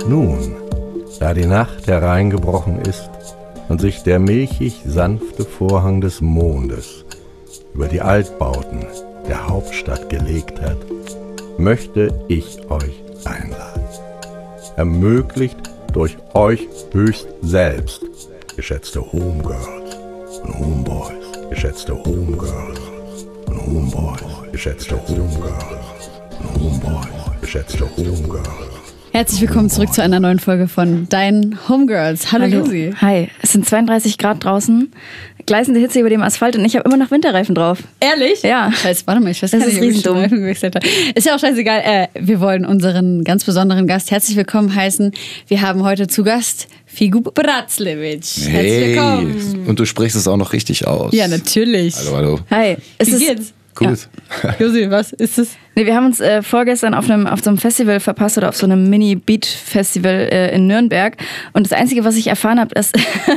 Nun, da die Nacht hereingebrochen ist und sich der milchig sanfte Vorhang des Mondes über die Altbauten der Hauptstadt gelegt hat, möchte ich euch einladen. Ermöglicht durch euch höchst selbst, geschätzte Homegirls und Homeboys, geschätzte Homegirls und Homeboys, geschätzte Homegirls und Homeboys, geschätzte Homegirls. Herzlich willkommen zurück zu einer neuen Folge von Deinen Homegirls. Hallo Josi. Hi, es sind 32 Grad draußen, gleißende Hitze über dem Asphalt und ich habe immer noch Winterreifen drauf. Ehrlich? Ja. Scheiße, warte mal, ich weiß Das gar nicht, ist ob ich schon riesendumm. Reifen gewechselt habe. Ist ja auch scheißegal. Wir wollen unseren ganz besonderen Gast herzlich willkommen heißen. Wir haben heute zu Gast Figu Braclevich. Herzlich willkommen. Und du sprichst es auch noch richtig aus. Ja, natürlich. Hallo. Hi. Wie geht's? Gut. Josi, was ist es? Nee, wir haben uns vorgestern auf so einem Festival verpasst oder auf so einem Mini-Beat-Festival in Nürnberg. Und das Einzige, was ich erfahren habe, ist,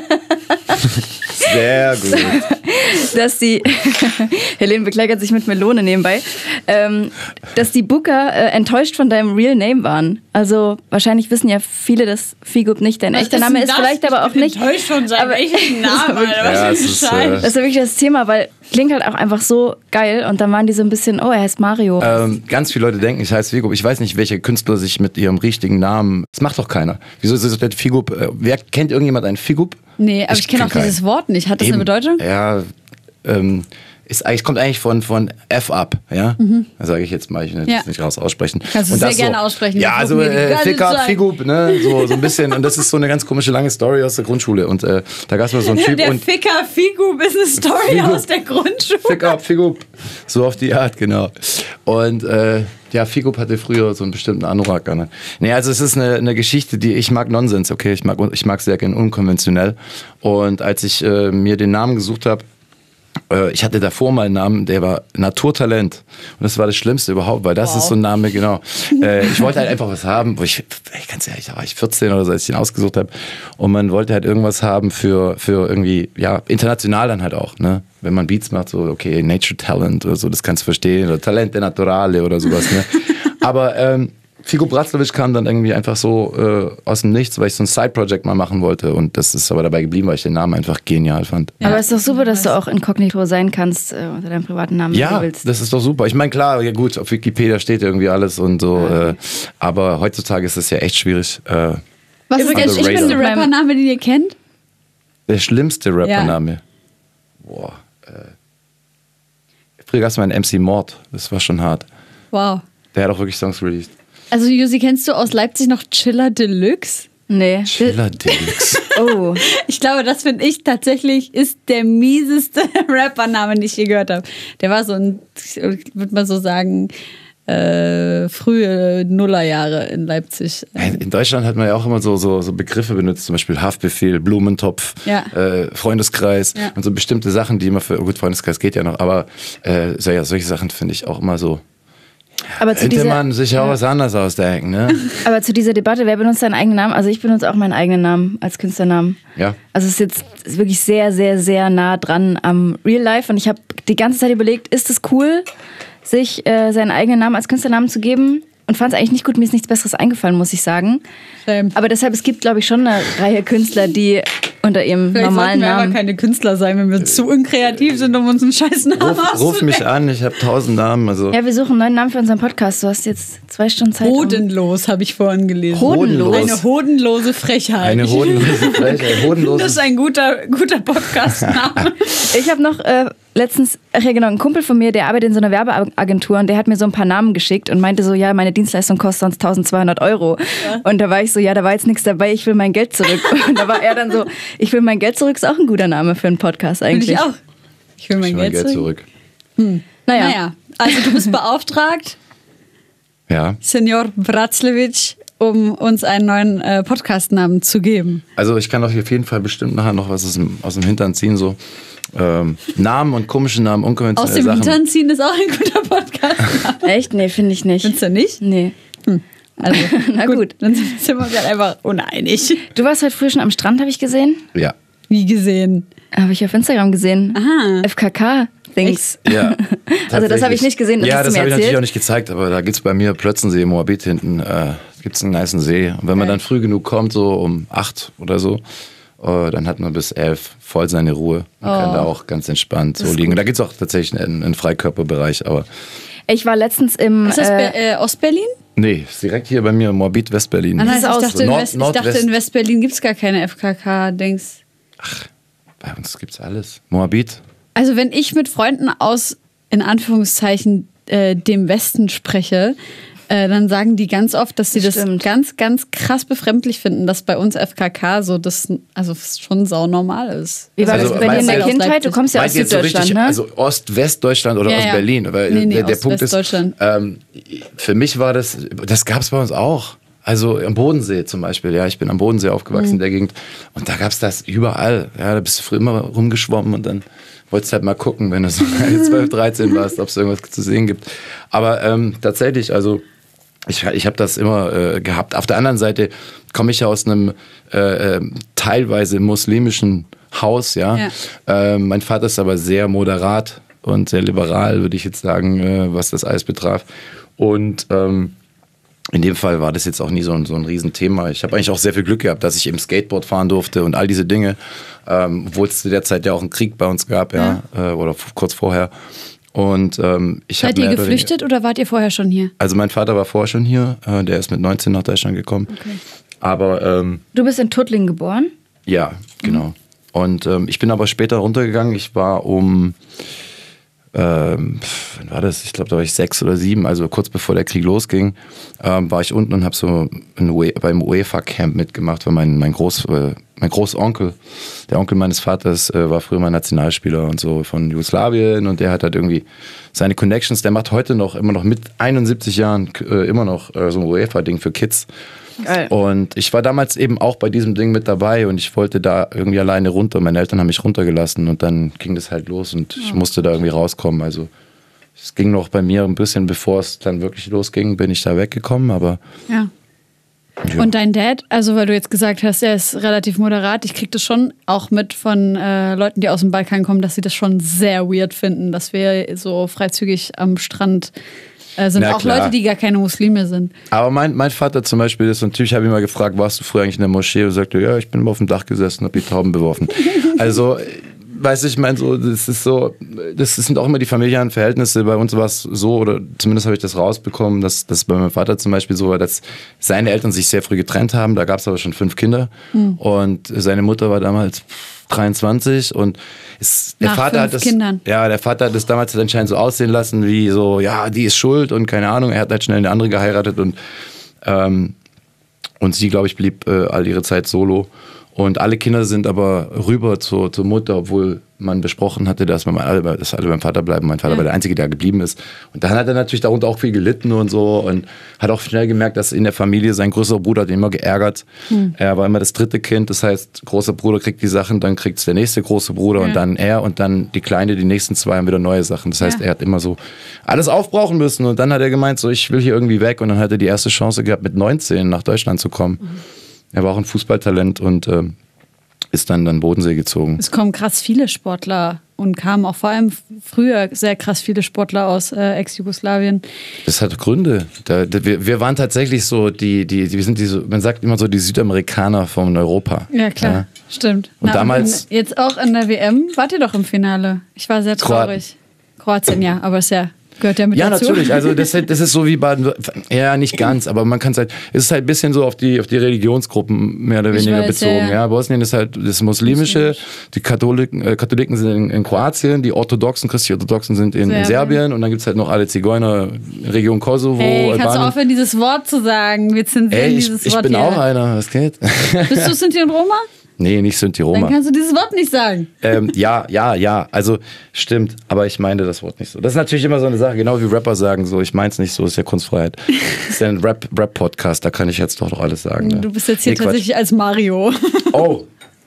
Sehr gut. dass die, Helene bekleckert sich mit Melone nebenbei, dass die Booker enttäuscht von deinem Real Name waren. Also wahrscheinlich wissen ja viele, dass Figup nicht dein echter Name ist, vielleicht aber auch nicht. Enttäuscht von seinem echten Namen, Alter. Ja, Was es für ist, ein Scheiß. Das ist ja wirklich das Thema, weil klingt halt auch einfach so geil und dann waren die so ein bisschen, oh, er heißt Mario. Ganz viele Leute denken, ich heiße Figup. Ich weiß nicht, welche Künstler sich mit ihrem richtigen Namen. Das macht doch keiner. Wieso ist es denn Figup? Wer kennt irgendjemand einen Figup? Nee, aber ich kenne auch kenn dieses Wort nicht. Hat das eine Eben. Bedeutung? Ja, kommt eigentlich von F up, ja? Das sage ich jetzt mal, ich will Ja. das nicht raus aussprechen. Kannst du Und sehr das gerne aussprechen. Ja, Wir so gucken mir die ganze Fick up, Zeit. Figup, ne? So ein bisschen. Und das ist so eine ganz komische lange Story aus der Grundschule. Und da gab es mal so einen Typ. Der und Ficker Figup ist eine Story Figup. aus der Grundschule. Fick up, Figup. So auf die Art, genau. Und ja, Figup hatte früher so einen bestimmten Anorak an. Nee, also es ist eine Geschichte, die ich mag Nonsens, okay? Ich mag sehr gerne unkonventionell. Und als ich mir den Namen gesucht habe, ich hatte davor mal einen Namen, der war Naturtalent. Und das war das Schlimmste überhaupt, weil das ist so ein Name, genau. Ich wollte halt einfach was haben, ganz ehrlich, da war ich 14 oder so, als ich den ausgesucht habe. Und man wollte halt irgendwas haben für irgendwie, ja, international dann halt auch, ne? Wenn man Beats macht, so, okay, Nature Talent oder so, das kannst du verstehen. Oder Talente Naturale oder sowas, ne? Aber Figu Braclevich kam dann irgendwie einfach so aus dem Nichts, weil ich so ein Side-Project mal machen wollte. Und das ist aber dabei geblieben, weil ich den Namen einfach genial fand. Aber es ist doch super, dass du auch inkognito sein kannst unter deinem privaten Namen, wenn Ja, du willst. das ist doch super. Ich meine, klar, ja gut, auf Wikipedia steht irgendwie alles und so. Aber heutzutage ist es ja echt schwierig. Was ist der Übrigens, ich bin schlimmste Razor. Rappername, den ihr kennt? Der schlimmste Rappername. Boah. Früher gab es mal einen MC Mord. Das war schon hart. Wow. Der hat auch wirklich Songs released. Also Josi, kennst du aus Leipzig noch Chiller Deluxe? Nee. Chiller Deluxe. Oh. Ich glaube, das finde ich tatsächlich ist der mieseste Rappername, den ich je gehört habe. Der war so ein, ich würde mal so sagen, frühe Nullerjahre in Leipzig. In Deutschland hat man ja auch immer so Begriffe benutzt, zum Beispiel Haftbefehl, Blumentopf, Ja. Freundeskreis Ja. und so bestimmte Sachen, die immer gut, Freundeskreis geht ja noch, aber solche Sachen finde ich auch immer so. Aber zu Könnte dieser, man sich auch was anderes ausdenken, ne? aber zu dieser Debatte, wer benutzt seinen eigenen Namen? Also ich benutze auch meinen eigenen Namen als Künstlernamen. Ja. Also es ist wirklich sehr, sehr, sehr nah dran am Real Life. Und ich habe die ganze Zeit überlegt, ist es cool, sich seinen eigenen Namen als Künstlernamen zu geben? Und fand es eigentlich nicht gut. Mir ist nichts Besseres eingefallen, muss ich sagen. Shame. Aber deshalb, es gibt, glaube ich, schon eine Reihe Künstler, die unter ihrem Vielleicht normalen sollten wir aber Namen... keine Künstler sein, wenn wir zu unkreativ sind, um uns einen scheiß Namen Ruf mich an, ich habe 1000 Namen. Also. Ja, wir suchen einen neuen Namen für unseren Podcast. Du hast jetzt 2 Stunden Zeit. Hodenlos, habe ich vorhin gelesen. Hodenlos? Eine hodenlose Frechheit. Eine hodenlose Frechheit. Das ist ein guter Podcast-Name. Ich habe noch letztens, ein Kumpel von mir, der arbeitet in so einer Werbeagentur und der hat mir so ein paar Namen geschickt und meinte so, ja, meine Dienstleistung kostet sonst 1200 €. Ja. Und da war ich so, ja, da war jetzt nichts dabei, ich will mein Geld zurück. Und da war er dann so, ich will mein Geld zurück, ist auch ein guter Name für einen Podcast eigentlich. Will ich auch. Ich will mein Geld zurück. Naja, also du bist beauftragt, Ja. Senior Braclevich, um uns einen neuen Podcast-Namen zu geben. Also ich kann doch auf jeden Fall bestimmt nachher noch was aus dem Hintern ziehen, so Namen und komische Namen, Aus unkonventionelle dem Sachen. Hintern ziehen ist auch ein guter Podcast. Echt? Nee, finde ich nicht. Findest du nicht? Nee. Also, Na gut. Dann sind wir uns halt einfach uneinig. Du warst heute früh schon am Strand, habe ich gesehen. Ja. Wie gesehen? Habe ich auf Instagram gesehen. Aha. FKK-Things. Ja, Also das habe ich nicht gesehen. Ja, hast du das mir habe ich erzählt. natürlich auch nicht gezeigt, aber da gibt es bei mir Plötzensee, Moabit hinten, gibt es einen nicen See. Und wenn man dann früh genug kommt, so um 8 oder so, dann hat man bis 11 voll seine Ruhe. Man kann da auch ganz entspannt so liegen. Und da gibt es auch tatsächlich einen Freikörperbereich. Aber ich war letztens im... Ist das Ostberlin? Nee, ist direkt hier bei mir, Moabit, Westberlin. Ich dachte, in Westberlin gibt es gar keine FKK-Dings. Ach, bei uns gibt's alles. Moabit. Also wenn ich mit Freunden aus, in Anführungszeichen, dem Westen spreche, dann sagen die ganz oft, dass sie das ganz, ganz krass befremdlich finden, dass bei uns FKK so das schon saunormal ist. Wie war das bei dir in der Kindheit? Du kommst ja aus Süddeutschland, ne? Also Ost-West-Deutschland oder aus Berlin. Weil der Punkt ist, für mich war das gab es bei uns auch. Also am Bodensee zum Beispiel, ja, ich bin am Bodensee aufgewachsen in der Gegend und da gab es das überall. Ja, da bist du früher immer rumgeschwommen und dann wolltest halt mal gucken, wenn du so 12, 13 warst, ob es irgendwas zu sehen gibt. Aber tatsächlich, also ich habe das immer gehabt. Auf der anderen Seite komme ich ja aus einem teilweise muslimischen Haus, ja. Mein Vater ist aber sehr moderat und sehr liberal, würde ich jetzt sagen, was das alles betraf. Und in dem Fall war das jetzt auch nie so ein Riesenthema. Ich habe eigentlich auch sehr viel Glück gehabt, dass ich eben Skateboard fahren durfte und all diese Dinge, obwohl es zu der Zeit ja auch einen Krieg bei uns gab, oder kurz vorher. Und seid ihr geflüchtet oder wart ihr vorher schon hier? Also mein Vater war vorher schon hier, der ist mit 19 nach Deutschland gekommen. Okay. Aber du bist in Tuttlingen geboren? Ja, genau. Und ich bin aber später runtergegangen. Ich war wann war das? Ich glaube, da war ich 6 oder 7, also kurz bevor der Krieg losging, war ich unten und habe so beim UEFA-Camp mitgemacht, weil mein Großonkel, der Onkel meines Vaters, war früher mal Nationalspieler und so von Jugoslawien und der hat halt irgendwie seine Connections, der macht heute immer noch mit 71 Jahren immer noch so ein UEFA-Ding für Kids. Geil. Und ich war damals eben auch bei diesem Ding mit dabei und ich wollte da irgendwie alleine runter. Meine Eltern haben mich runtergelassen und dann ging das halt los und ich musste da irgendwie rauskommen. Also es ging noch bei mir ein bisschen, bevor es dann wirklich losging, bin ich da weggekommen, aber... Ja. Und dein Dad, also weil du jetzt gesagt hast, er ist relativ moderat, ich krieg das schon auch mit von Leuten, die aus dem Balkan kommen, dass sie das schon sehr weird finden, dass wir so freizügig am Strand sind. Auch Leute, die gar keine Muslime sind. Aber mein Vater zum Beispiel ist so ein Typ, ich habe ihn mal gefragt, warst du früher eigentlich in der Moschee? Und sagte, ja, ich bin immer auf dem Dach gesessen und habe die Tauben beworfen. Also, weißt du, ich meine, das sind auch immer die familiären Verhältnisse. Bei uns war es so, oder zumindest habe ich das rausbekommen, dass bei meinem Vater zum Beispiel so war, dass seine Eltern sich sehr früh getrennt haben. Da gab es aber schon 5 Kinder. Und seine Mutter war damals 23 und der Vater hat das damals anscheinend so aussehen lassen, wie so, ja, die ist schuld und keine Ahnung. Er hat halt schnell eine andere geheiratet und sie, glaube ich, blieb all ihre Zeit solo. Und alle Kinder sind aber rüber zur Mutter, obwohl man besprochen hatte, dass alle beim Vater bleiben. Mein Vater war der Einzige, der geblieben ist. Und dann hat er natürlich darunter auch viel gelitten und so und hat auch schnell gemerkt, dass in der Familie sein größerer Bruder hat ihn immer geärgert. Er war immer das 3. Kind, das heißt, großer Bruder kriegt die Sachen, dann kriegt es der nächste große Bruder und dann er und dann die Kleine, die nächsten 2 haben wieder neue Sachen. Das heißt, er hat immer so alles aufbrauchen müssen und dann hat er gemeint, so ich will hier irgendwie weg und dann hat er die erste Chance gehabt, mit 19 nach Deutschland zu kommen. Er war auch ein Fußballtalent und ist dann Bodensee gezogen. Es kommen krass viele Sportler und kamen auch vor allem früher sehr krass viele Sportler aus Ex-Jugoslawien. Das hat Gründe. Wir waren tatsächlich so wir sind man sagt immer so die Südamerikaner von Europa. Ja, klar, ja. Stimmt. Und damals... Jetzt auch in der WM wart ihr doch im Finale. Ich war sehr traurig. Kroatien, ja, aber ist ja... Gehört der mit dazu? Ja, natürlich. Also das ist so wie ja, nicht ganz, aber man kann es ist halt ein bisschen so auf die Religionsgruppen mehr oder weniger bezogen. Ja, Bosnien ist halt das Muslimische, die Katholiken sind in Kroatien, die Christlich-Orthodoxen sind in Serbien und dann gibt es halt noch alle Zigeuner, Region Kosovo, Albanien. Kannst du aufhören, dieses Wort zu sagen? Wir zensieren dieses Wort. Ich bin auch einer, was geht? Bist du Sinti und Roma? Nee, nicht Sinti-Roma. Dann kannst du dieses Wort nicht sagen. Ja. Also stimmt, aber ich meine das Wort nicht so. Das ist natürlich immer so eine Sache, genau wie Rapper sagen so, ich meine es nicht so, ist ja Kunstfreiheit. Das ist ja ein Rap-Podcast, da kann ich jetzt doch alles sagen. Ne? Du bist jetzt hier tatsächlich als Mario. Oh.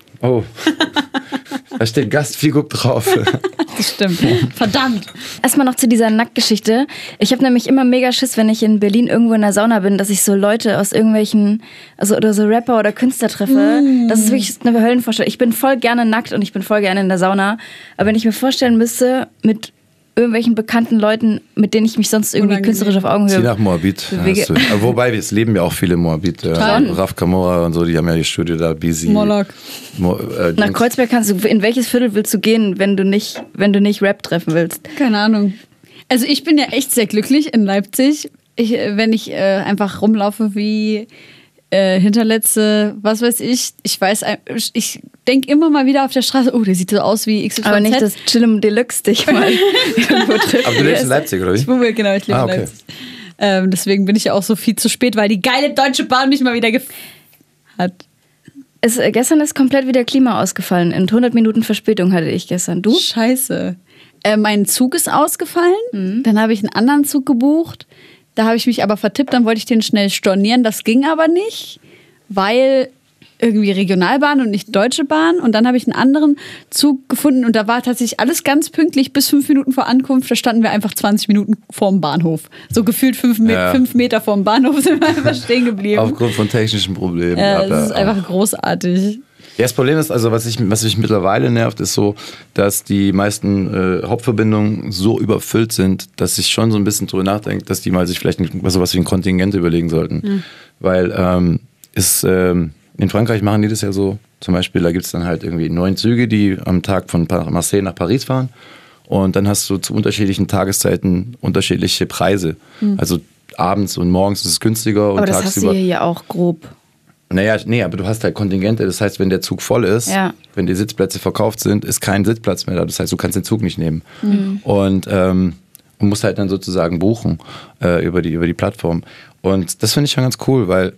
Da steht Gastfigur drauf. Das stimmt. Verdammt. Erstmal noch zu dieser Nacktgeschichte. Ich habe nämlich immer mega Schiss, wenn ich in Berlin irgendwo in der Sauna bin, dass ich so Leute aus irgendwelchen, oder so Rapper oder Künstler treffe. Das ist wirklich eine Höllenvorstellung. Ich bin voll gerne nackt und ich bin voll gerne in der Sauna. Aber wenn ich mir vorstellen müsste, mit irgendwelchen bekannten Leuten, mit denen ich mich sonst irgendwie künstlerisch auf Augenhöhe Zieh nach Moabit. Wobei, es leben ja auch viele Moabit. Raf Kamora und so, die haben ja die Studio da, Busy. Moloch. Nach Kreuzberg kannst du, in welches Viertel willst du gehen, wenn du nicht Rap treffen willst? Keine Ahnung. Also ich bin ja echt sehr glücklich in Leipzig, wenn ich einfach rumlaufe wie Hinterletze, was weiß ich. Ich denke immer mal wieder auf der Straße, oh, der sieht so aus wie XYZ. Aber nicht, dass Chillum Deluxe dich mal irgendwo trifft. Aber du lebst in Leipzig, oder wie? Ich lebe in Leipzig. Deswegen bin ich ja auch so viel zu spät, weil die geile Deutsche Bahn mich mal wieder hat. Gestern ist komplett wieder Klima ausgefallen. In 100 Minuten Verspätung hatte ich gestern. Du? Scheiße. Mein Zug ist ausgefallen. Dann habe ich einen anderen Zug gebucht. Da habe ich mich aber vertippt, dann wollte ich den schnell stornieren. Das ging aber nicht, weil irgendwie Regionalbahn und nicht Deutsche Bahn. Und dann habe ich einen anderen Zug gefunden und da war tatsächlich alles ganz pünktlich bis 5 Minuten vor Ankunft. Da standen wir einfach 20 Minuten vorm Bahnhof. So gefühlt 5 Meter vorm Bahnhof sind wir einfach stehen geblieben. Aufgrund von technischen Problemen. Das ist einfach großartig. Ja, das Problem ist, also was mich mittlerweile nervt, ist so, dass die meisten Hauptverbindungen so überfüllt sind, dass ich schon so ein bisschen drüber nachdenke, dass die mal sich vielleicht sowas wie ein Kontingent überlegen sollten. Weil in Frankreich machen die das ja so, zum Beispiel, da gibt es dann halt irgendwie 9 Züge, die am Tag von Marseille nach Paris fahren und dann hast du zu unterschiedlichen Tageszeiten unterschiedliche Preise. Also abends und morgens ist es günstiger und aber das tagsüber. Hast du hier auch grob. Naja, nee, aber du hast halt Kontingente. Das heißt, wenn der Zug voll ist, wenn die Sitzplätze verkauft sind, ist kein Sitzplatz mehr da. Das heißt, du kannst den Zug nicht nehmen. Und musst halt dann sozusagen buchen über die Plattform. Und das finde ich schon ganz cool, weil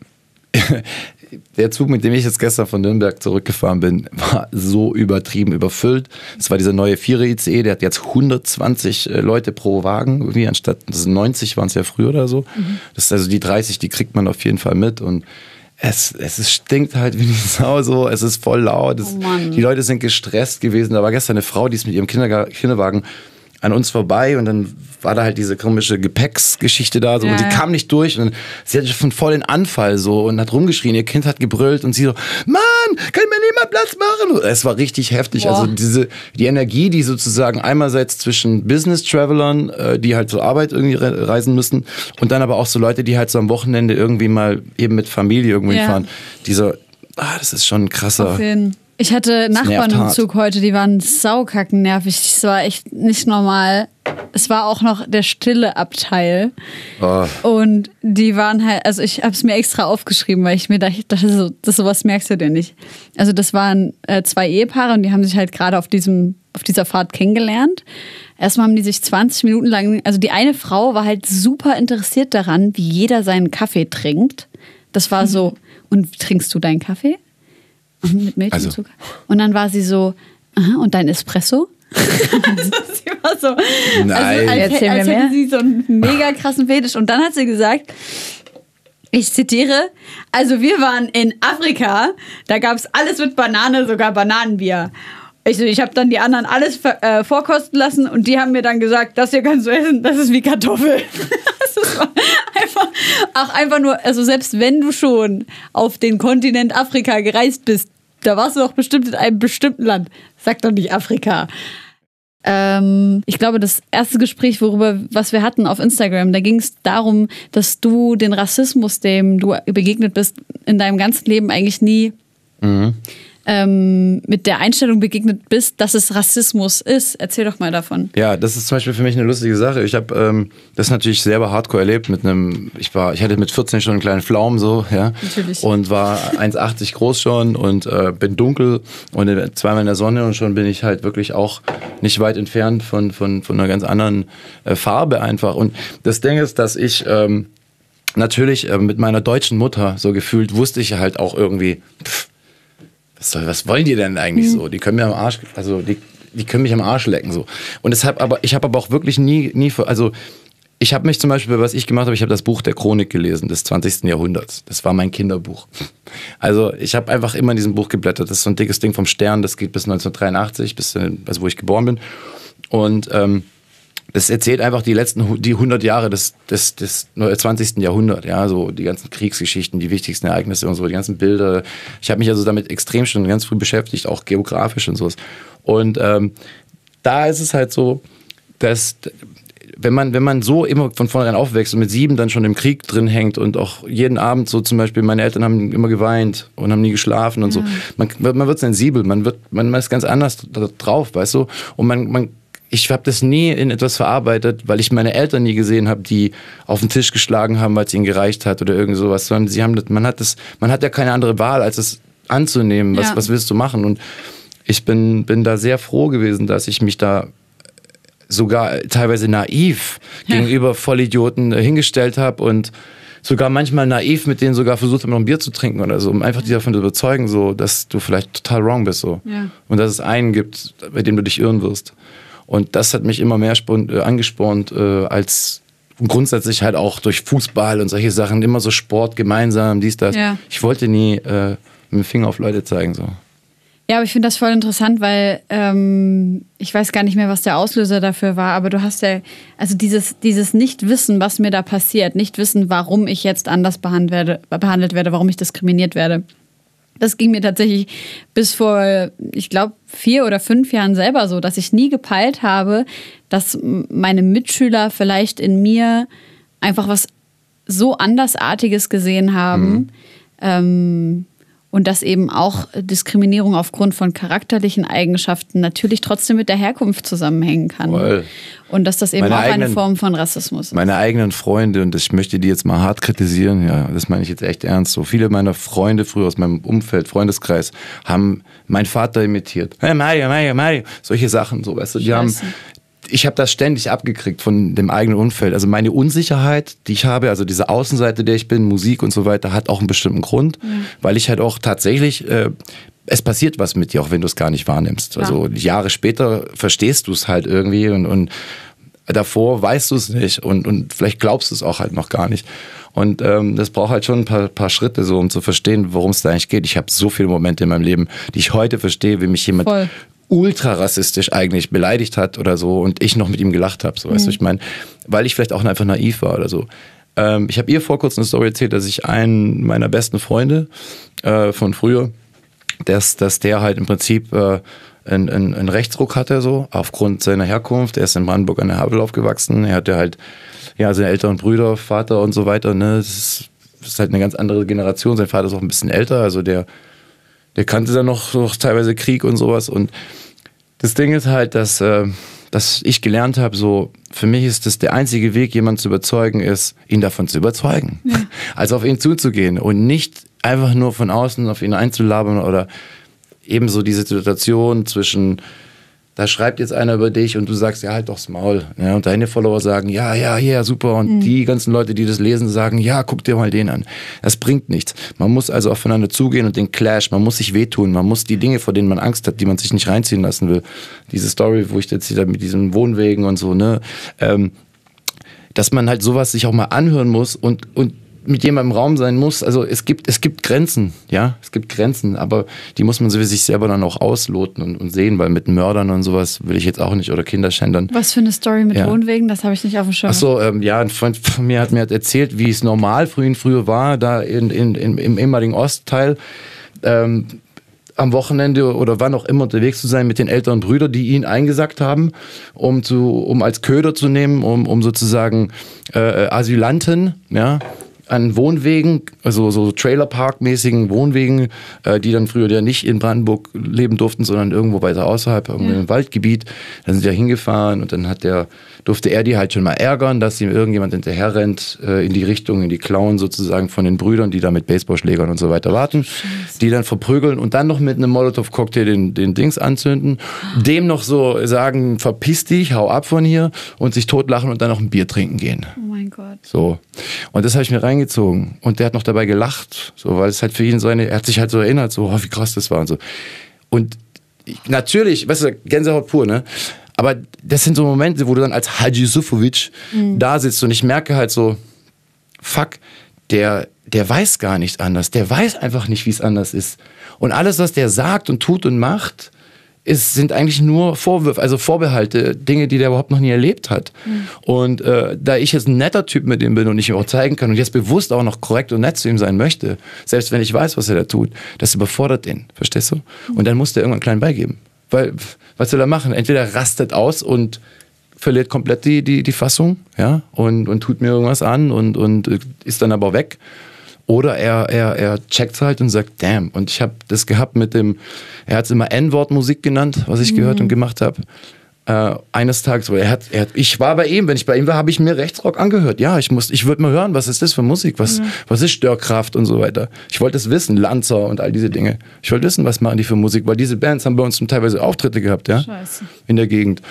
der Zug, mit dem ich jetzt gestern von Nürnberg zurückgefahren bin, war so übertrieben überfüllt. Das war dieser neue 4er ICE, der hat jetzt 120 Leute pro Wagen, irgendwie anstatt 90 waren es ja früher oder so. Das ist also die 30, die kriegt man auf jeden Fall mit und es stinkt halt wie die Sau so, es ist voll laut, die Leute sind gestresst gewesen. Da war gestern eine Frau, die ist mit ihrem Kinderwagen an uns vorbei und dann war da halt diese komische Gepäcksgeschichte da so, und die kam nicht durch und sie hatte schon voll den Anfall so und hat rumgeschrien, ihr Kind hat gebrüllt und sie so, Mann, kann mir niemand Platz machen? Es war richtig heftig. Boah. Also die Energie, die sozusagen einerseits zwischen Business-Travelern, die halt zur Arbeit irgendwie reisen müssen und dann aber auch so Leute, die halt so am Wochenende irgendwie mal eben mit Familie irgendwo hinfahren. Das ist schon ein krasser... Ich hatte Nachbarn im Zug heute, die waren saukacken nervig. Das war echt nicht normal. Es war auch noch der stille Abteil. Oh. Und die waren halt, also ich habe es mir extra aufgeschrieben, weil ich mir dachte, sowas merkst du dir nicht. Also das waren 2 Ehepaare und die haben sich halt gerade auf dieser Fahrt kennengelernt. Erstmal haben die sich 20 Minuten lang, also die eine Frau war halt super interessiert daran, wie jeder seinen Kaffee trinkt. Das war so, und trinkst du deinen Kaffee? Mit Milch und Zucker. Und dann war sie so, und dein Espresso? Sie war so, nein. als hätte sie so einen mega krassen Fetisch. Und dann hat sie gesagt, ich zitiere, also wir waren in Afrika, da gab es alles mit Banane, sogar Bananenbier. Ich habe dann die anderen alles vorkosten lassen und die haben mir dann gesagt, das hier kannst du essen, das ist wie Kartoffel. Das war einfach nur, also selbst wenn du schon auf den Kontinent Afrika gereist bist, da warst du doch bestimmt in einem bestimmten Land. Sag doch nicht Afrika. Ich glaube, das erste Gespräch, was wir hatten auf Instagram, da ging es darum, dass du den Rassismus, dem du begegnet bist, in deinem ganzen Leben eigentlich nie mit der Einstellung begegnet bist, dass es Rassismus ist. Erzähl doch mal davon. Ja, das ist zum Beispiel für mich eine lustige Sache. Ich habe das natürlich selber hardcore erlebt ich hatte mit 14 schon einen kleinen Pflaumen so, ja. Natürlich. Und war 1,80 groß schon und bin dunkel und zweimal in der Sonne und schon bin ich halt wirklich auch nicht weit entfernt von einer ganz anderen Farbe einfach. Und das Ding ist, dass ich natürlich mit meiner deutschen Mutter so gefühlt wusste ich halt auch irgendwie, was wollen die denn eigentlich so? Die können mir am Arsch, also die können mich am Arsch lecken so. Und ich habe aber auch wirklich nie, also ich habe mich zum Beispiel, was ich gemacht habe, ich habe das Buch der Chronik gelesen des 20. Jahrhunderts. Das war mein Kinderbuch. Also ich habe einfach immer in diesem Buch geblättert. Das ist so ein dickes Ding vom Stern, das geht bis 1983, also wo ich geboren bin. Und das erzählt einfach die 100 Jahre des 20. Jahrhunderts, ja, so die ganzen Kriegsgeschichten, die wichtigsten Ereignisse und so, die ganzen Bilder. Ich habe mich also damit extrem schon ganz früh beschäftigt, auch geografisch und sowas. Und da ist es halt so, dass wenn man so immer von vornherein aufwächst und mit 7 dann schon im Krieg drin hängt und auch jeden Abend so zum Beispiel, meine Eltern haben immer geweint und haben nie geschlafen und so. Man wird sensibel, man ist ganz anders drauf, weißt du? Und ich habe das nie in etwas verarbeitet, weil ich meine Eltern nie gesehen habe, die auf den Tisch geschlagen haben, weil es ihnen gereicht hat oder irgend sowas. Sondern man hat ja keine andere Wahl, als es anzunehmen. Was willst du machen? Und ich bin da sehr froh gewesen, dass ich mich da sogar teilweise naiv gegenüber Vollidioten hingestellt habe und sogar manchmal naiv mit denen sogar versucht habe, noch ein Bier zu trinken oder so, um einfach die davon zu überzeugen, so, dass du vielleicht total wrong bist. So. Ja. Und dass es einen gibt, bei dem du dich irren wirst. Und das hat mich immer mehr angespornt, als grundsätzlich halt auch durch Fußball und solche Sachen, immer so Sport gemeinsam, dies, das. Ja. Ich wollte nie mit dem Finger auf Leute zeigen. So. Ja, aber ich finde das voll interessant, weil ich weiß gar nicht mehr, was der Auslöser dafür war, aber du hast ja, also dieses Nicht-Wissen, was mir da passiert, Nicht-Wissen, warum ich jetzt anders behandelt werde, warum ich diskriminiert werde. Das ging mir tatsächlich bis vor, ich glaube, 4 oder 5 Jahren selber so, dass ich nie gepeilt habe, dass meine Mitschüler vielleicht in mir einfach was so Andersartiges gesehen haben. Und dass eben auch Diskriminierung aufgrund von charakterlichen Eigenschaften natürlich trotzdem mit der Herkunft zusammenhängen kann. Voll. Und dass das eben auch eine Form von Rassismus ist. Meine eigenen Freunde, und ich möchte die jetzt mal hart kritisieren, ja, das meine ich jetzt echt ernst, so viele meiner Freunde früher aus meinem Umfeld, Freundeskreis, haben meinen Vater imitiert. Hey Mario, solche Sachen, so, weißt du, ich habe das ständig abgekriegt von dem eigenen Umfeld. Also meine Unsicherheit, die ich habe, also diese Außenseite, der ich bin, Musik und so weiter, hat auch einen bestimmten Grund, weil ich halt auch tatsächlich, es passiert was mit dir, auch wenn du es gar nicht wahrnimmst. Ja. Also Jahre später verstehst du es halt irgendwie und davor weißt du es nicht und vielleicht glaubst du es auch halt noch gar nicht. Und das braucht halt schon ein paar Schritte, so, um zu verstehen, worum es da eigentlich geht. Ich habe so viele Momente in meinem Leben, die ich heute verstehe, wie mich jemand ultra rassistisch eigentlich beleidigt hat oder so und ich noch mit ihm gelacht habe, so, weißt du, ich meine, weil ich vielleicht auch einfach naiv war oder so. Ich habe ihr vor kurzem eine Story erzählt, dass ich einen meiner besten Freunde von früher, dass der halt im Prinzip einen Rechtsruck hatte, so, aufgrund seiner Herkunft. Er ist in Brandenburg an der Havel aufgewachsen. Er hatte halt, ja, seine älteren Brüder, Vater und so weiter, ne, das ist halt eine ganz andere Generation. Sein Vater ist auch ein bisschen älter, also der kannte dann noch teilweise Krieg und sowas. Und das Ding ist halt, dass ich gelernt habe, so, für mich ist das der einzige Weg, jemanden zu überzeugen, ist, ihn davon zu überzeugen. Ja. Also auf ihn zuzugehen und nicht einfach nur von außen auf ihn einzulabern oder ebenso diese Situation zwischen, da schreibt jetzt einer über dich und du sagst, ja, halt doch's Maul. Ja, und deine Follower sagen, ja, super. Und die ganzen Leute, die das lesen, sagen, ja, guck dir mal den an. Das bringt nichts. Man muss also aufeinander zugehen und den Clash, man muss sich wehtun, man muss die Dinge, vor denen man Angst hat, die man sich nicht reinziehen lassen will. Diese Story, wo ich jetzt hier mit diesen Wohnwegen und so, ne, dass man halt sowas sich auch mal anhören muss und mit jemandem im Raum sein muss. Also es gibt Grenzen, ja, es gibt Grenzen, aber die muss man so für sich selber dann auch ausloten und sehen, weil mit Mördern und sowas will ich jetzt auch nicht oder Kinderschändern. Was für eine Story mit Wohnwegen? Das habe ich nicht auf dem Schirm. Achso, ja, ein Freund von mir hat mir erzählt, wie es normal früher war, da im ehemaligen Ostteil, am Wochenende oder wann auch immer unterwegs zu sein mit den älteren Brüdern, die ihn eingesackt haben, um als Köder zu nehmen, um sozusagen Asylanten, ja, an Wohnwegen, also so Trailerpark-mäßigen Wohnwegen, die dann früher ja nicht in Brandenburg leben durften, sondern irgendwo weiter außerhalb, irgendwo im Waldgebiet. Dann sind die ja hingefahren und dann durfte er die halt schon mal ärgern, dass ihm irgendjemand hinterher rennt, in die Richtung, in die Klauen sozusagen von den Brüdern, die da mit Baseballschlägern und so weiter warten, die dann verprügeln und dann noch mit einem Molotow-Cocktail den Dings anzünden, dem noch so sagen, verpiss dich, hau ab von hier und sich totlachen und dann noch ein Bier trinken gehen. Oh mein Gott. So. Und das habe ich mir reingezogen und der hat noch dabei gelacht, so, weil es halt für ihn er hat sich halt so erinnert, so, wie krass das war und so. Und natürlich, weißt du, Gänsehaut pur, ne? Aber das sind so Momente, wo du dann als Hadji Yusufovic da sitzt und ich merke halt so, fuck, der weiß gar nicht anders. Der weiß einfach nicht, wie es anders ist. Und alles, was der sagt und tut und macht, sind eigentlich nur Vorwürfe, also Vorbehalte, Dinge, die der überhaupt noch nie erlebt hat. Und da ich jetzt ein netter Typ mit ihm bin und ich ihm auch zeigen kann und jetzt bewusst auch noch korrekt und nett zu ihm sein möchte, selbst wenn ich weiß, was er da tut, das überfordert ihn, verstehst du? Und dann muss der irgendwann klein beigeben. Weil, was soll er machen? Entweder rastet aus und verliert komplett die Fassung, ja, und tut mir irgendwas an und ist dann aber weg. Oder er checkt halt und sagt, damn. Und ich habe das gehabt mit dem, er hat es immer N-Wort-Musik genannt, was ich gehört und gemacht habe. Eines Tages, ich war bei ihm, wenn ich bei ihm war, habe ich mir Rechtsrock angehört. Ja, ich würde mal hören, was ist das für Musik, was ist Störkraft und so weiter. Ich wollte es wissen, Lanzer und all diese Dinge. Ich wollte wissen, was machen die für Musik, weil diese Bands haben bei uns teilweise Auftritte gehabt, ja, in der Gegend.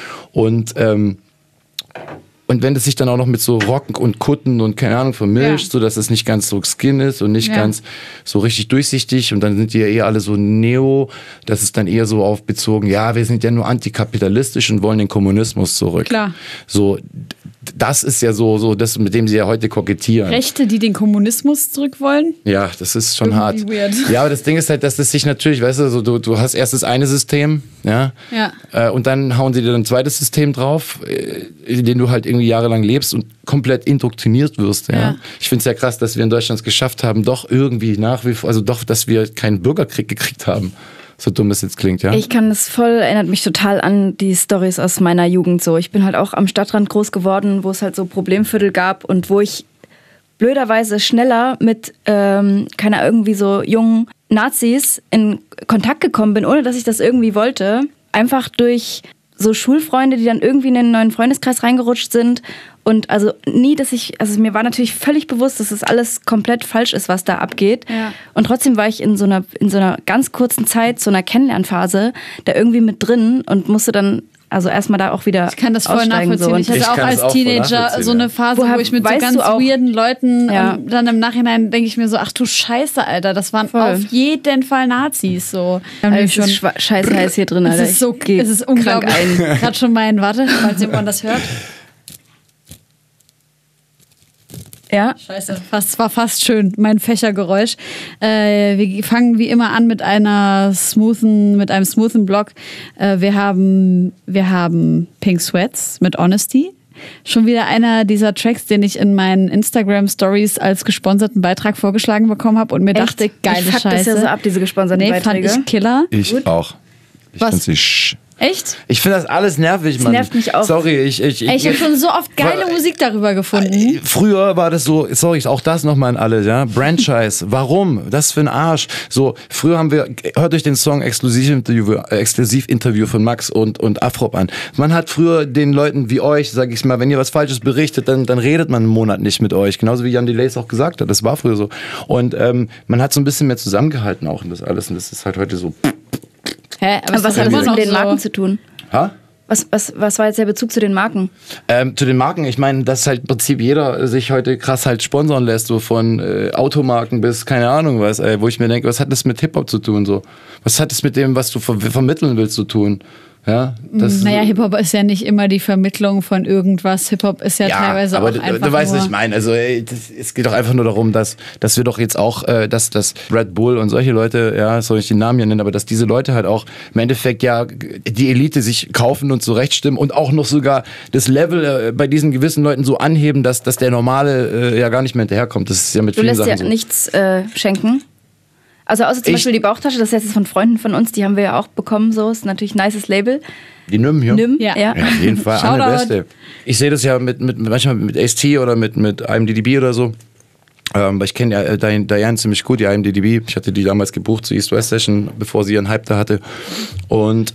Und wenn das sich dann auch noch mit so Rock und Kutten und keine Ahnung vermischt, so dass es nicht ganz so Skin ist und nicht ganz so richtig durchsichtig und dann sind die ja eher alle so Neo, das ist dann eher so aufbezogen, ja, wir sind ja nur antikapitalistisch und wollen den Kommunismus zurück. Klar. So, das ist ja so das, mit dem sie ja heute kokettieren. Rechte, die den Kommunismus zurück wollen? Ja, das ist schon hart. Weird. Ja, aber das Ding ist halt, dass das sich natürlich, weißt du, so, du hast erst das eine System, ja, und dann hauen sie dir ein zweites System drauf, in dem du halt irgendwie jahrelang lebst und komplett indoktriniert wirst. Ja. Ich finde es ja krass, dass wir in Deutschland es geschafft haben, doch irgendwie nach wie vor, also doch, dass wir keinen Bürgerkrieg gekriegt haben. So dumm es jetzt klingt, ja. Ich kann das voll, erinnert mich total an die Storys aus meiner Jugend so. Ich bin halt auch am Stadtrand groß geworden, wo es halt so Problemviertel gab und wo ich blöderweise schneller mit, irgendwie so jungen Nazis in Kontakt gekommen bin, ohne dass ich das irgendwie wollte. Einfach durch so Schulfreunde, die dann irgendwie in den neuen Freundeskreis reingerutscht sind. Und also mir war natürlich völlig bewusst, dass das alles komplett falsch ist, was da abgeht. Ja. Und trotzdem war ich in so einer ganz kurzen Zeit, so einer Kennenlernphase, da irgendwie mit drin und musste dann also erstmal da auch wieder. Ich kann das voll nachvollziehen. So. Ich hatte auch als Teenager so eine Phase, wo ich mit so ganz weirden Leuten dann im Nachhinein denke ich mir so, ach du Scheiße, Alter, das waren auf jeden Fall Nazis. So. Also es ist scheiße heiß hier drin, Alter. Es ist unglaublich. Gerade schon warte, falls jemand das hört. Ja. Scheiße, war fast schön, mein Fächergeräusch. Wir fangen wie immer an mit einem smoothen Block. Wir haben Pink Sweats mit Honesty. Schon wieder einer dieser Tracks, den ich in meinen Instagram-Stories als gesponserten Beitrag vorgeschlagen bekommen habe und mir dachte, geile Scheiße. Das ja so ab, diese gesponserten Beiträge. Fand ich Killer. Ich Gut. Auch. Ich finde sie Echt? Ich finde das alles nervig, Mann. Das nervt mich auch. Sorry, ich habe schon so oft geile Musik darüber gefunden. Früher war das so, sorry, auch das nochmal an alle, ja. Franchise, warum? Das für ein Arsch. So, früher hört euch den Song Exklusivinterview von Max und Afrop an. Man hat früher den Leuten wie euch, sag ich mal, wenn ihr was Falsches berichtet, dann redet man einen Monat nicht mit euch. Genauso wie Jan Delays auch gesagt hat. Das war früher so. Und man hat so ein bisschen mehr zusammengehalten auch und das alles. Und das ist halt heute so. Hä? Aber was hat das mit den Marken zu tun? Ha? Was war jetzt der Bezug zu den Marken? Zu den Marken, ich meine, dass halt im Prinzip jeder sich heute krass halt sponsern lässt, so von Automarken bis keine Ahnung was, wo ich mir denke, was hat das mit Hip-Hop zu tun? So? Was hat das mit dem, was du vermitteln willst, zu tun? Ja, Hip-Hop ist ja nicht immer die Vermittlung von irgendwas. Hip-Hop ist ja teilweise aber auch einfach du weißt, was ich meine. Also es geht doch einfach nur darum, dass wir doch jetzt auch, dass Red Bull und solche Leute, ja, soll ich den Namen hier nennen, aber dass diese Leute halt auch im Endeffekt ja die Elite sich kaufen und zurechtstimmen und auch noch sogar das Level bei diesen gewissen Leuten so anheben, dass der Normale ja gar nicht mehr hinterherkommt. Das ist ja mit vielen Sachen so. Du lässt ja nichts schenken? Also außer zum Beispiel die Bauchtasche, das ist jetzt von Freunden von uns, die haben wir ja auch bekommen, so, ist natürlich ein nices Label. Die Nym hier? Nym, ja. Auf jeden Fall, eine Beste. Ich sehe das ja manchmal mit AST oder mit IMDb oder so. Weil ich kenne ja Diane ziemlich gut, die IMDb. Ich hatte die damals gebucht zur East-West Session, bevor sie ihren Hype da hatte. Und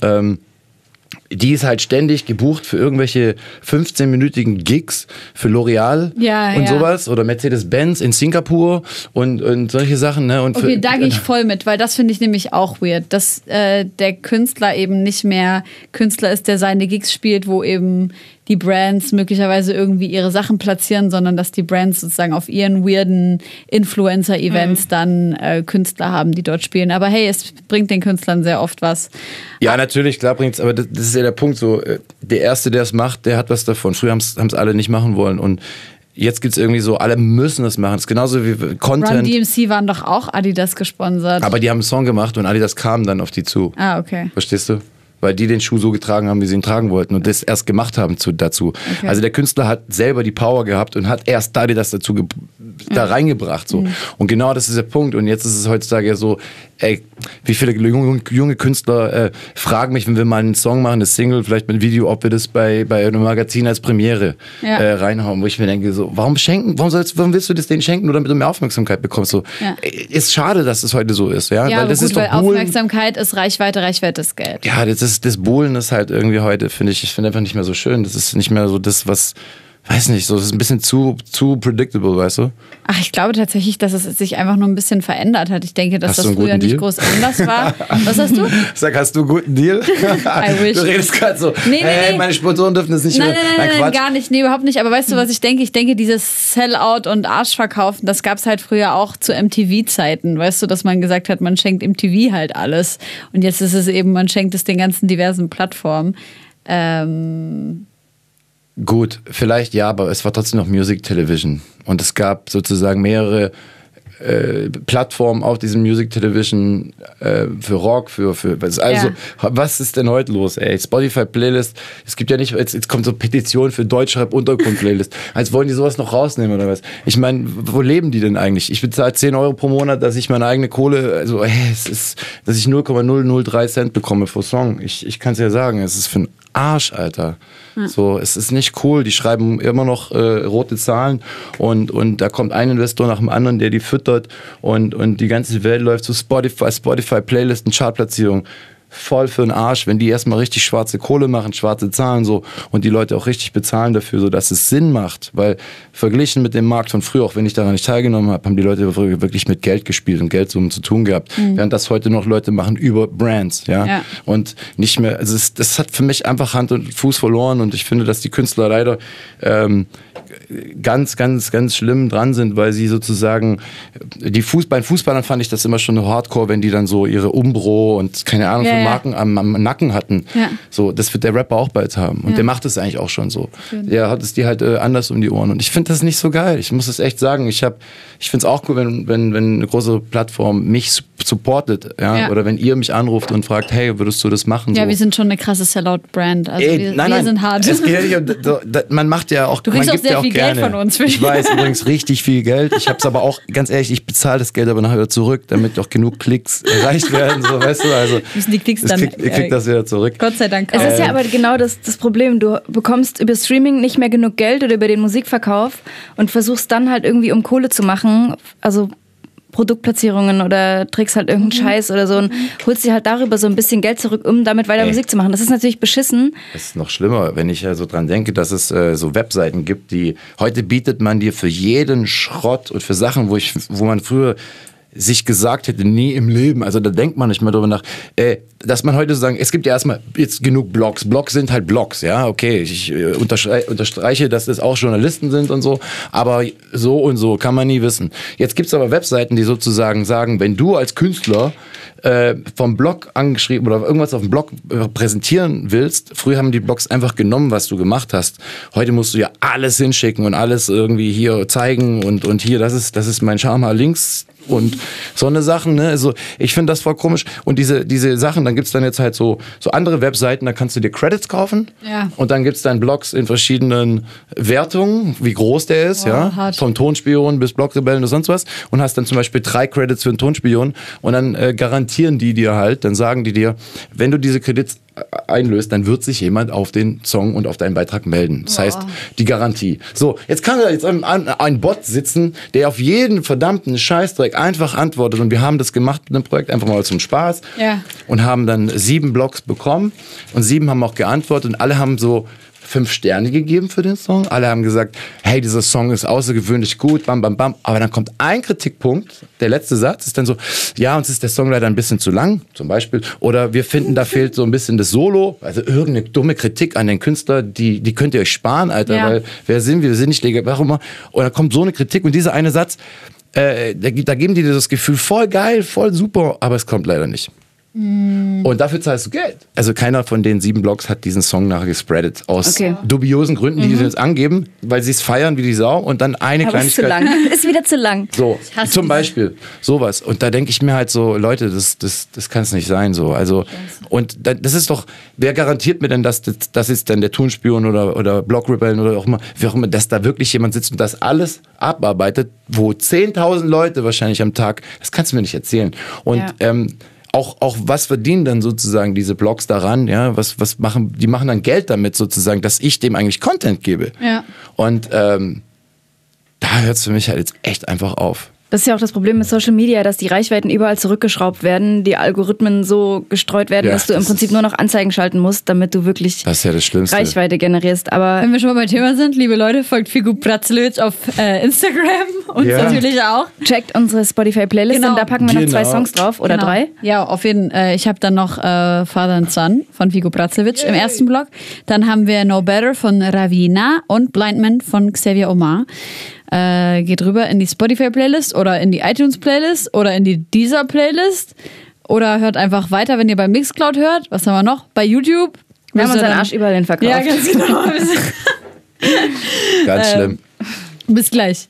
die ist halt ständig gebucht für irgendwelche 15-minütigen Gigs für L'Oreal und sowas oder Mercedes-Benz in Singapur und solche Sachen. Ne? Und okay, da gehe ich voll mit, weil das finde ich nämlich auch weird, dass der Künstler eben nicht mehr Künstler ist, der seine Gigs spielt, wo eben die Brands möglicherweise irgendwie ihre Sachen platzieren, sondern dass die Brands sozusagen auf ihren weirden Influencer-Events dann Künstler haben, die dort spielen. Aber hey, es bringt den Künstlern sehr oft was. Ja, natürlich, klar bringt es, aber das ist ja der Punkt so, der Erste, der es macht, der hat was davon. Früher haben es alle nicht machen wollen und jetzt gibt es irgendwie so, alle müssen das machen. Das ist genauso wie Content. Run DMC waren doch auch Adidas gesponsert. Aber die haben einen Song gemacht und Adidas kam dann auf die zu. Ah, okay. Verstehst du? Weil die den Schuh so getragen haben, wie sie ihn tragen wollten und das erst gemacht haben dazu. Okay. Also der Künstler hat selber die Power gehabt und hat erst Adidas dazu da reingebracht. So. Und genau das ist der Punkt. Und jetzt ist es heutzutage ja so, ey, wie viele junge Künstler fragen mich, wenn wir mal einen Song machen, eine Single, vielleicht mit Video, ob wir das bei einem Magazin als Premiere reinhauen, wo ich mir denke, so, warum willst du das denen schenken, nur damit du mehr Aufmerksamkeit bekommst? So, ist schade, dass es heute so ist. Ja, weil das gut, ist doch Aufmerksamkeit ist Reichweite ist Geld. Ja, das Buhlen ist halt irgendwie heute, finde ich einfach nicht mehr so schön. Das ist nicht mehr so das, was, weiß nicht, so, das ist ein bisschen zu predictable, weißt du? Ach, ich glaube tatsächlich, dass es sich einfach nur ein bisschen verändert hat. Ich denke, dass das früher nicht groß anders war. Was hast du? Sag, hast du einen guten Deal? I wish. Du redest gerade so, nee. meine Sponsoren dürfen das nicht hören. Nein, gar nicht. Nee, überhaupt nicht. Aber weißt du, was ich denke? Ich denke, dieses Sellout und Arschverkaufen, das gab es halt früher auch zu MTV-Zeiten. Weißt du, dass man gesagt hat, man schenkt MTV halt alles. Und jetzt ist es eben, man schenkt es den ganzen diversen Plattformen. Gut, vielleicht ja, aber es war trotzdem noch Music Television. Und es gab sozusagen mehrere Plattformen auf diesem Music Television für Rock, was ist denn heute los, ey? Spotify Playlist, es gibt ja nicht, jetzt kommt so Petition für Deutschrap Untergrund Playlist. Als wollen die sowas noch rausnehmen oder was? Ich meine, wo leben die denn eigentlich? Ich bezahle 10 Euro pro Monat, dass ich meine eigene Kohle, also dass ich 0,003 Cent bekomme pro Song. Ich kann es ja sagen, es ist für einen Arsch, Alter. So, es ist nicht cool. Die schreiben immer noch rote Zahlen und da kommt ein Investor nach dem anderen, der die füttert und die ganze Welt läuft zu Spotify Playlisten, Chartplatzierung. Voll für den Arsch, wenn die erstmal richtig schwarze Kohle machen, schwarze Zahlen so und die Leute auch richtig bezahlen dafür, so dass es Sinn macht, weil verglichen mit dem Markt von früher, auch wenn ich daran nicht teilgenommen habe, haben die Leute wirklich mit Geld gespielt und Geldsummen zu tun gehabt, während das heute noch Leute machen über Brands, ja. Und nicht mehr, also das hat für mich einfach Hand und Fuß verloren und ich finde, dass die Künstler leider ganz, ganz, ganz schlimm dran sind, weil sie sozusagen bei Fußballern fand ich das immer schon hardcore, wenn die dann so ihre Umbro und keine Ahnung von Marken am Nacken hatten. Ja. So, das wird der Rapper auch bald haben. Und der macht es eigentlich auch schon so. Der hat es dir halt anders um die Ohren. Und ich finde das nicht so geil. Ich muss es echt sagen. Ich finde es auch cool, wenn eine große Plattform mich supportet. Ja? Oder wenn ihr mich anruft und fragt, hey, würdest du das machen? Ja, so. Wir sind schon eine krasse Sellout-Brand. Also wir sind hart. Es geht ja nicht man macht ja auch, du kriegst man auch sehr viel Geld von uns. Ich weiß übrigens richtig viel Geld. Ich habe es aber auch, ganz ehrlich, ich bezahle das Geld aber nachher wieder zurück, damit auch genug Klicks erreicht werden. So, weißt du, also müssen die Klicks dann ihr kriegt das wieder zurück. Gott sei Dank. Es ist ja aber genau das Problem. Du bekommst über Streaming nicht mehr genug Geld oder über den Musikverkauf und versuchst dann halt irgendwie, um Kohle zu machen, also Produktplatzierungen oder trägst halt irgendeinen Scheiß oder so und holst dir halt darüber so ein bisschen Geld zurück, um damit weiter Musik zu machen. Das ist natürlich beschissen. Das ist noch schlimmer, wenn ich ja so dran denke, dass es so Webseiten gibt, die heute bietet man dir für jeden Schrott und für Sachen, wo man früher sich gesagt hätte, nie im Leben, also da denkt man nicht mehr drüber nach, dass man heute so sagen, es gibt ja erstmal jetzt genug Blogs. Blogs sind halt Blogs, ja, okay, ich unterstreiche, dass das auch Journalisten sind und so, aber so und so kann man nie wissen. Jetzt gibt es aber Webseiten, die sozusagen sagen, wenn du als Künstler vom Blog angeschrieben oder irgendwas auf dem Blog präsentieren willst, früher haben die Blogs einfach genommen, was du gemacht hast. Heute musst du ja alles hinschicken und alles irgendwie hier zeigen und hier, das ist mein Charme links und so eine Sachen, ne? Also ich finde das voll komisch. Und diese Sachen, dann gibt's dann jetzt halt so andere Webseiten, da kannst du dir Credits kaufen und dann gibt's dann Blogs in verschiedenen Wertungen, wie groß der ist, hart. Vom Tonspion bis Blogrebellen oder sonst was und hast dann zum Beispiel 3 Credits für einen Tonspion und dann garantieren die dir halt, dann sagen die dir, wenn du diese Credits einlöst, dann wird sich jemand auf den Song und auf deinen Beitrag melden. Das heißt, die Garantie. So, jetzt kann da jetzt ein Bot sitzen, der auf jeden verdammten Scheißdreck einfach antwortet und wir haben das gemacht mit dem Projekt einfach mal zum Spaß und haben dann 7 Blogs bekommen und 7 haben auch geantwortet und alle haben so 5 Sterne gegeben für den Song. Alle haben gesagt, hey, dieser Song ist außergewöhnlich gut, bam, bam, bam. Aber dann kommt ein Kritikpunkt, der letzte Satz ist dann so, ja, uns ist der Song leider ein bisschen zu lang, zum Beispiel. Oder wir finden, da fehlt so ein bisschen das Solo. Also irgendeine dumme Kritik an den Künstler, die könnt ihr euch sparen, Alter, weil wer sind wir? Wir sind nicht legal, warum immer. Und dann kommt so eine Kritik und dieser eine Satz, da geben die dir das Gefühl, voll geil, voll super, aber es kommt leider nicht. Und dafür zahlst du Geld. Also keiner von den 7 Blogs hat diesen Song nachher gespreadet. Aus dubiosen Gründen, die jetzt angeben, weil sie es feiern wie die Sau und dann eine Kleinigkeit. Ist zu lang. Ist wieder zu lang. So, zum Beispiel sowas. Und da denke ich mir halt so, Leute, das kann es nicht sein. So. Also, und das ist doch, wer garantiert mir denn, dass das ist dann der Tonspion oder Blogrebellen oder auch immer, wie auch immer, dass da wirklich jemand sitzt und das alles abarbeitet, wo 10.000 Leute wahrscheinlich am Tag, das kannst du mir nicht erzählen. Und auch was verdienen dann sozusagen diese Blogs daran, ja, was machen, die machen dann Geld damit sozusagen, dass ich dem eigentlich Content gebe. Ja. Und da hört es für mich halt jetzt echt einfach auf. Das ist ja auch das Problem mit Social Media, dass die Reichweiten überall zurückgeschraubt werden, die Algorithmen so gestreut werden, dass du im Prinzip nur noch Anzeigen schalten musst, damit du wirklich das ist ja das Schlimmste. Reichweite generierst. Aber wenn wir schon mal bei Thema sind, liebe Leute, folgt Figu Bratzlötsch auf Instagram und natürlich auch. Checkt unsere Spotify-Playlist, denn da packen wir noch 2 Songs drauf oder 3. Ja, auf jeden Fall. Ich habe dann noch Father and Son von Figu Bratzlötsch im ersten Blog. Dann haben wir No Better von Ravina und Blind Man von Xavier Omar. Geht rüber in die Spotify-Playlist oder in die iTunes-Playlist oder in die Deezer-Playlist oder hört einfach weiter, wenn ihr bei Mixcloud hört. Was haben wir noch? Bei YouTube. Wir haben unseren Arsch überall hin verkauft. Ja, ganz genau. Ganz schlimm. Bis gleich.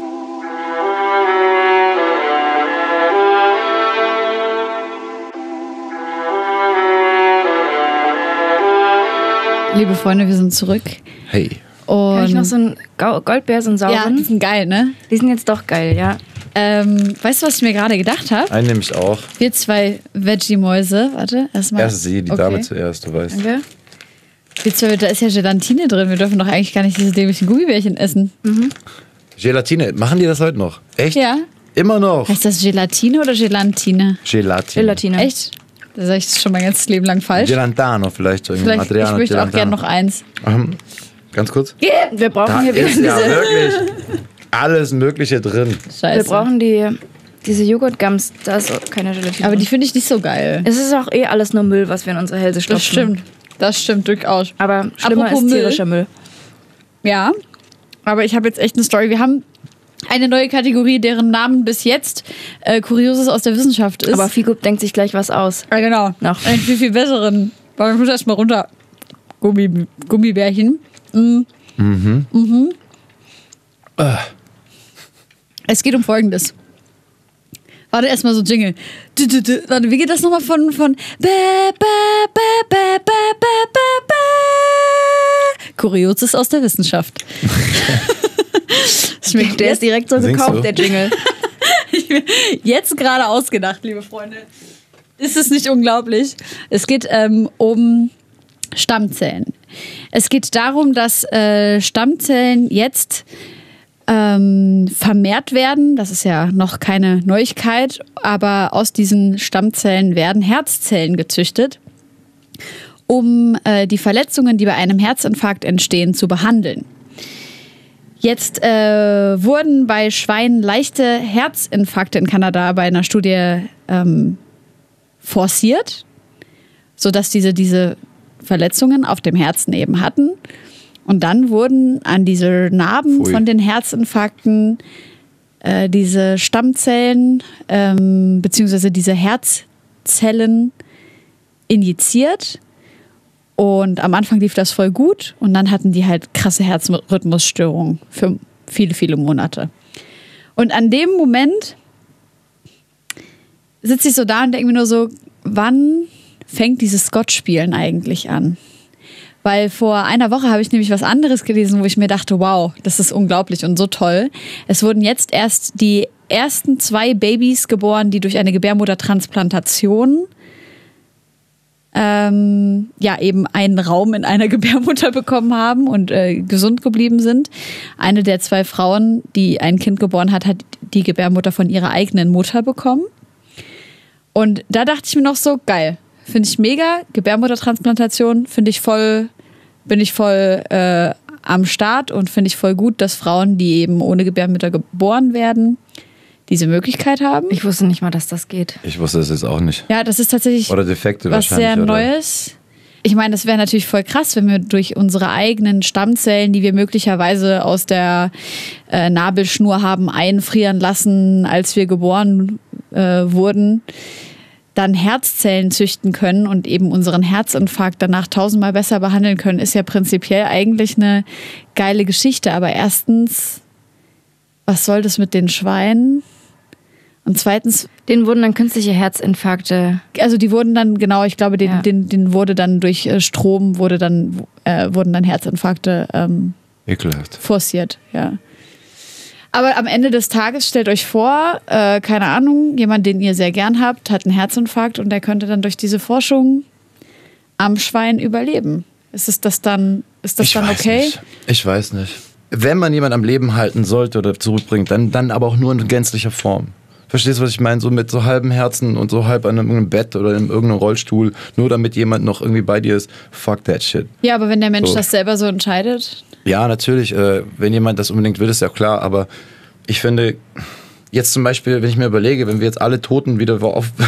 Liebe Freunde, wir sind zurück. Hey. Habe ich noch so einen Goldbeer, so einen sauren? Ja, die sind geil, ne? Die sind jetzt doch geil, ja. Weißt du, was ich mir gerade gedacht habe? Einen nehme ich auch. Wir 2 Veggie-Mäuse. Warte, erstmal. Erst sie, die Dame zuerst, du weißt. Danke. Wir 2, da ist ja Gelatine drin. Wir dürfen doch eigentlich gar nicht diese dämlichen Gummibärchen essen. Gelatine, machen die das heute noch? Echt? Ja. Immer noch? Heißt das Gelatine oder Gelatine? Gelatine. Echt? Da sage ich das schon mein ganzes Leben lang falsch. Gelantano vielleicht. So Vielleicht, Adriano, ich möchte auch Gelantano. gerne noch eins. Ganz kurz. Wir brauchen Da hier wieder ist ja diese... wirklich alles Mögliche drin. Scheiße. Wir brauchen diese Joghurt-Gums, da ist auch keine Gelatine. Aber die finde ich nicht so geil. Es ist auch alles nur Müll, was wir in unsere Hälse stopfen. Das stimmt durchaus. Aber schlimmer Apropos ist tierischer Müll. Ja, aber ich habe jetzt echt eine Story. Wir haben eine neue Kategorie, deren Namen bis jetzt Kurioses aus der Wissenschaft ist. Aber Figu denkt sich gleich was aus. Ja, genau. Noch. Einen viel, viel besseren. Aber ich muss erstmal runter. Gummibärchen. Es geht um Folgendes. Warte, erstmal so Jingle. Warte, wie geht das nochmal von Kurioses aus der Wissenschaft. Der ist direkt so Singst gekauft, du? der Jingle. Jetzt gerade ausgedacht, liebe Freunde. Ist es nicht unglaublich? Es geht um Stammzellen. Es geht darum, dass Stammzellen jetzt vermehrt werden. Das ist ja noch keine Neuigkeit, aber aus diesen Stammzellen werden Herzzellen gezüchtet, um die Verletzungen, die bei einem Herzinfarkt entstehen, zu behandeln. Jetzt wurden bei Schweinen leichte Herzinfarkte in Kanada bei einer Studie forciert, sodass diese Verletzungen auf dem Herzen eben hatten. Und dann wurden an diese Narben von den Herzinfarkten diese Stammzellen beziehungsweise diese Herzzellen injiziert. Und am Anfang lief das voll gut und dann hatten die halt krasse Herzrhythmusstörungen für viele, viele Monate. Und an dem Moment sitze ich so da und denke mir nur so, wann fängt dieses Gott-Spielen eigentlich an? Weil vor einer Woche habe ich nämlich was anderes gelesen, wo ich mir dachte, wow, das ist unglaublich und so toll. Es wurden jetzt erst die ersten 2 Babys geboren, die durch eine Gebärmuttertransplantation eben einen Raum in einer Gebärmutter bekommen haben und gesund geblieben sind. Eine der 2 Frauen, die ein Kind geboren hat, hat die Gebärmutter von ihrer eigenen Mutter bekommen. Und da dachte ich mir noch so, geil, finde ich mega. Gebärmuttertransplantation bin ich voll am Start und finde ich voll gut, dass Frauen, die eben ohne Gebärmutter geboren werden, diese Möglichkeit haben. Ich wusste nicht mal, dass das geht. Ich wusste das jetzt auch nicht. Ja, das ist tatsächlich Oder Defekte was wahrscheinlich. sehr Neues. Ich meine, das wäre natürlich voll krass, wenn wir durch unsere eigenen Stammzellen, die wir möglicherweise aus der Nabelschnur haben einfrieren lassen, als wir geboren wurden, dann Herzzellen züchten können und eben unseren Herzinfarkt danach 1000-mal besser behandeln können, ist ja prinzipiell eigentlich eine geile Geschichte. Aber erstens, was soll das mit den Schweinen? Und zweitens... Denen wurden dann künstliche Herzinfarkte... Also die wurden dann, genau, ich glaube, denen wurde dann durch Strom, wurden dann Herzinfarkte ekelhaft forciert, ja. Aber am Ende des Tages, stellt euch vor, keine Ahnung, jemand, den ihr sehr gern habt, hat einen Herzinfarkt und der könnte dann durch diese Forschung am Schwein überleben. Ist das dann okay? Ich weiß nicht. Wenn man jemanden am Leben halten sollte oder zurückbringt, dann aber auch nur in gänzlicher Form. Verstehst du, was ich meine? So mit so halbem Herzen und so halb an irgendeinem Bett oder in irgendeinem Rollstuhl, nur damit jemand noch irgendwie bei dir ist. Fuck that shit. Ja, aber wenn der Mensch das selber so entscheidet? Ja, natürlich. Wenn jemand das unbedingt will, ist ja klar. Aber ich finde, jetzt zum Beispiel, wenn ich mir überlege, wenn wir jetzt alle Toten wieder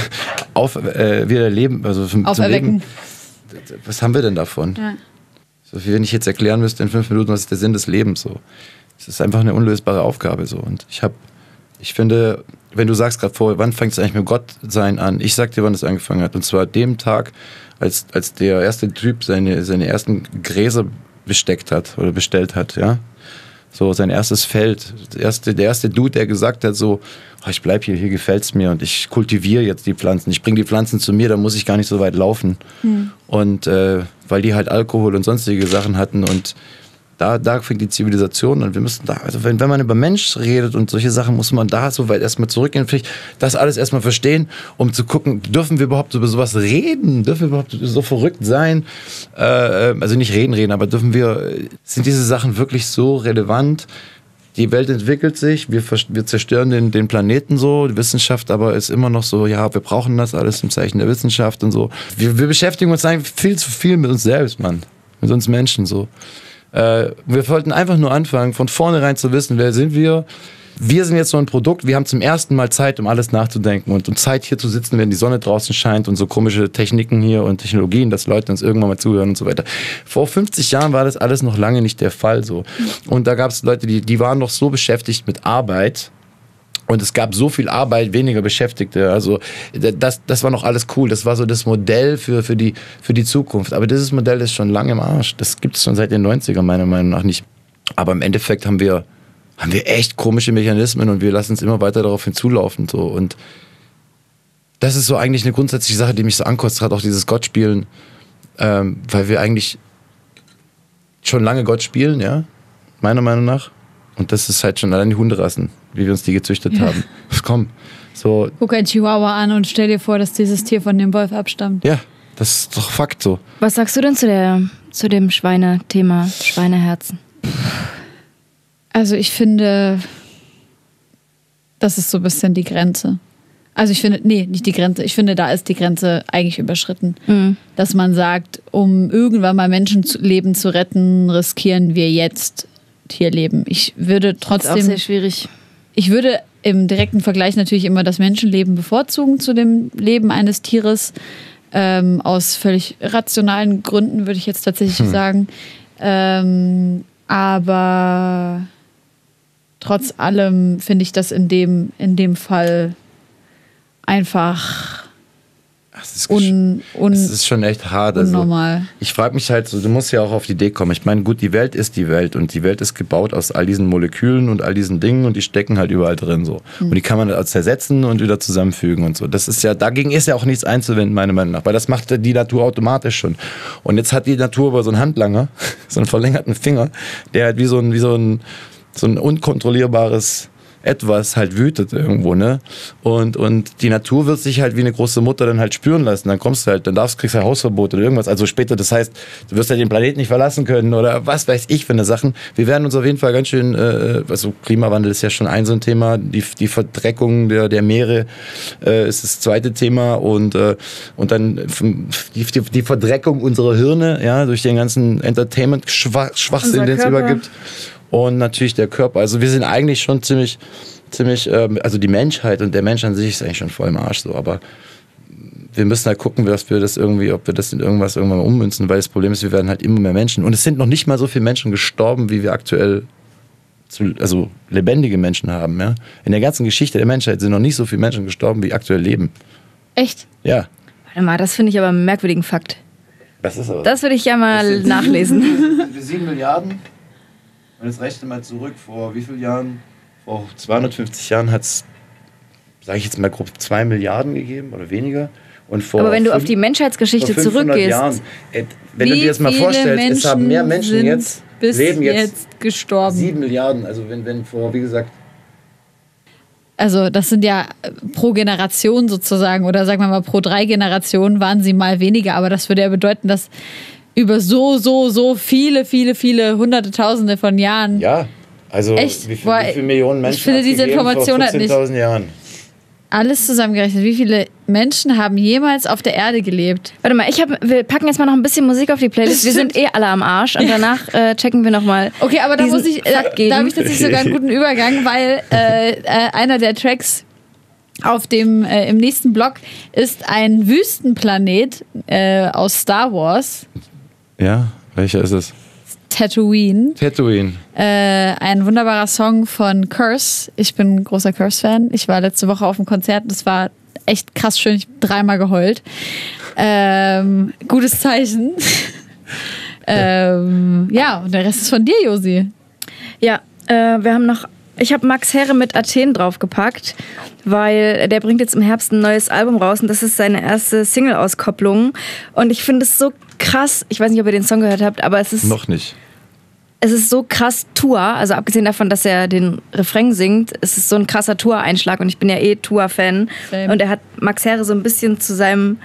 wieder leben, also zum Leben, was haben wir denn davon? Ja. So, wie wenn ich jetzt erklären müsste in 5 Minuten, was ist der Sinn des Lebens? So. Es ist einfach eine unlösbare Aufgabe. So. Und ich finde, wenn du sagst gerade vorher, wann fängt es eigentlich mit Gottsein an? Ich sag dir, wann es angefangen hat. Und zwar dem Tag, als der erste Typ seine ersten Gräser besteckt hat oder bestellt hat, ja. So sein erstes Feld. Der erste Dude, der gesagt hat so, oh, ich bleib hier gefällt's mir und ich kultiviere jetzt die Pflanzen. Ich bringe die Pflanzen zu mir, da muss ich gar nicht so weit laufen. Und weil die halt Alkohol und sonstige Sachen hatten und da fängt die Zivilisation an. Wir müssen da, also wenn man über Mensch redet und solche Sachen, muss man da so weit erstmal zurückgehen, vielleicht das alles erstmal verstehen, um zu gucken, dürfen wir überhaupt über sowas reden? Dürfen wir überhaupt so verrückt sein? Also nicht reden, aber sind diese Sachen wirklich so relevant? Die Welt entwickelt sich, wir zerstören den Planeten so, die Wissenschaft aber ist immer noch so, ja, wir brauchen das alles im Zeichen der Wissenschaft und so. Wir beschäftigen uns eigentlich viel zu viel mit uns selbst, Mann. Mit uns Menschen so. Wir wollten einfach nur anfangen, von vornherein zu wissen, wer sind wir. Wir sind jetzt so ein Produkt, wir haben zum ersten Mal Zeit, um alles nachzudenken und um Zeit hier zu sitzen, wenn die Sonne draußen scheint und so komische Techniken hier und Technologien, dass Leute uns irgendwann mal zuhören und so weiter. Vor 50 Jahren war das alles noch lange nicht der Fall so. Und da gab es Leute, die waren noch so beschäftigt mit Arbeit. Und es gab so viel Arbeit, weniger Beschäftigte. Also das war noch alles cool. Das war so das Modell für die Zukunft. Aber dieses Modell ist schon lange im Arsch. Das gibt es schon seit den 90ern meiner Meinung nach nicht. Aber im Endeffekt haben wir echt komische Mechanismen und wir lassen uns immer weiter darauf hinzulaufen. So. Und das ist so eigentlich eine grundsätzliche Sache, die mich so ankotzt, gerade auch dieses Gottspielen. Weil wir eigentlich schon lange Gott spielen, ja, meiner Meinung nach. Und das ist halt schon allein die Hunderassen, wie wir uns die gezüchtet haben. Komm, so. Guck ein Chihuahua an und stell dir vor, dass dieses Tier von dem Wolf abstammt. Ja, das ist doch Fakt so. Was sagst du denn zu dem Schweinethema, Schweineherzen? Also ich finde, das ist so ein bisschen die Grenze. Also ich finde, nee, nicht die Grenze. Ich finde, da ist die Grenze eigentlich überschritten. Dass man sagt, um irgendwann mal Menschenleben zu retten, riskieren wir jetzt Tierleben. Ich würde trotzdem... Das ist auch sehr schwierig. Ich würde im direkten Vergleich natürlich immer das Menschenleben bevorzugen zu dem Leben eines Tieres. Aus völlig rationalen Gründen würde ich jetzt tatsächlich sagen. Aber trotz allem finde ich das in dem Fall einfach es ist schon echt hart. Unnormal. Also, ich frage mich halt so, du musst ja auch auf die Idee kommen. Ich meine, gut, die Welt ist die Welt und die Welt ist gebaut aus all diesen Molekülen und all diesen Dingen und die stecken halt überall drin so. Und die kann man zersetzen und wieder zusammenfügen und so. Das ist ja, dagegen ist ja auch nichts einzuwenden, meiner Meinung nach, weil das macht die Natur automatisch schon. Und jetzt hat die Natur aber so einen Handlanger, so einen verlängerten Finger, der halt wie so ein unkontrollierbares Etwas halt wütet irgendwo, ne? Und die Natur wird sich halt wie eine große Mutter dann halt spüren lassen. Dann kriegst du halt Hausverbot oder irgendwas. Also später, das heißt, du wirst halt den Planeten nicht verlassen können oder was weiß ich für eine Sachen. Wir werden uns auf jeden Fall ganz schön, also Klimawandel ist ja schon so ein Thema, die Verdreckung der Meere ist das zweite Thema und dann die Verdreckung unserer Hirne, ja, durch den ganzen Entertainment-Schwachsinn, den es übergibt. Und natürlich der Körper. Also wir sind eigentlich schon ziemlich, also die Menschheit und der Mensch an sich ist eigentlich schon voll im Arsch so. Aber wir müssen halt gucken, dass wir das irgendwie, ob wir das in irgendwas irgendwann mal ummünzen, weil das Problem ist, wir werden halt immer mehr Menschen. Und es sind noch nicht mal so viele Menschen gestorben, wie wir aktuell, also lebendige Menschen haben. Ja? In der ganzen Geschichte der Menschheit sind noch nicht so viele Menschen gestorben, wie aktuell leben. Echt? Ja. Warte mal, das finde ich aber einen merkwürdigen Fakt. Das ist aber. Das würde ich ja mal nachlesen. 7 Milliarden. Und jetzt rechne mal zurück, vor wie vielen Jahren? Vor 250 Jahren hat es, sage ich jetzt mal grob, 2 Milliarden gegeben oder weniger. Und vor aber wenn du auf die Menschheitsgeschichte vor 500 zurückgehst. Jahren, wenn du dir das mal vorstellst, es haben mehr Menschen jetzt, leben jetzt gestorben. 7 Milliarden. Also wenn vor, wie gesagt. Also das sind ja pro Generation sozusagen, oder sagen wir mal pro 3 Generationen waren sie mal weniger. Aber das würde ja bedeuten, dass über so viele Hunderte, Tausende von Jahren. Ja, also echt? Wie viele Millionen Menschen ich finde diese Information vor 14.000 Jahren? Alles zusammengerechnet. Wie viele Menschen haben jemals auf der Erde gelebt? Warte mal, wir packen jetzt mal noch ein bisschen Musik auf die Playlist. Wir sind alle am Arsch und danach checken wir nochmal. Okay, aber da habe ich tatsächlich sogar einen guten Übergang, weil einer der Tracks auf dem im nächsten Block ist ein Wüstenplanet aus Star Wars. Ja, welcher ist es? Tatooine. Ein wunderbarer Song von Curse. Ich bin ein großer Curse-Fan. Ich war letzte Woche auf dem Konzert. Das war echt krass schön. Ich habe 3-mal geheult. Gutes Zeichen. Ja, und der Rest ist von dir, Josi. Ja, ich habe Max Herre mit Athen draufgepackt, weil der bringt jetzt im Herbst ein neues Album raus und das ist seine erste Single-Auskopplung. Und ich finde es so krass, ich weiß nicht, ob ihr den Song gehört habt, aber es ist... Noch nicht. Es ist so krass Tour, also abgesehen davon, dass er den Refrain singt, es ist so ein krasser Tour-Einschlag und ich bin ja Tour-Fan. Same. Und er hat Max Herre so ein bisschen zu seinem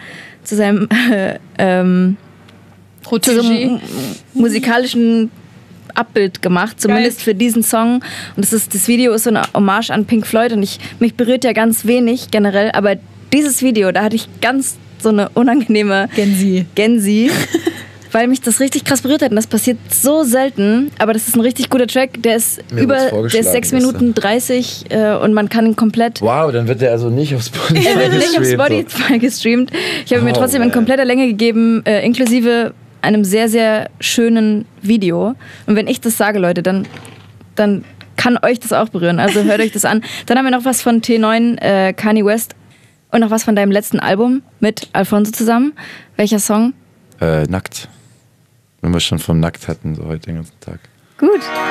musikalischen Abbild gemacht, zumindest geil. für diesen Song. Und das Video ist so eine Hommage an Pink Floyd und mich berührt ja ganz wenig generell, aber dieses Video, da hatte ich ganz so eine unangenehme Gensi. Weil mich das richtig krass berührt hat und das passiert so selten, aber das ist ein richtig guter Track, der ist 6 Minuten 30 und man kann ihn komplett... Wow, dann wird der also nicht auf Spotify gestreamt. Er wird nicht auf Spotify gestreamt. Ich habe mir trotzdem in kompletter Länge gegeben, inklusive einem sehr, sehr schönen Video. Und wenn ich das sage, Leute, dann kann euch das auch berühren. Also hört euch das an. Dann haben wir noch was von T9, Kanye West und noch was von deinem letzten Album mit Alfonso zusammen. Welcher Song? Nackt. Wenn wir schon vom Nackt hatten, so heute den ganzen Tag. Gut.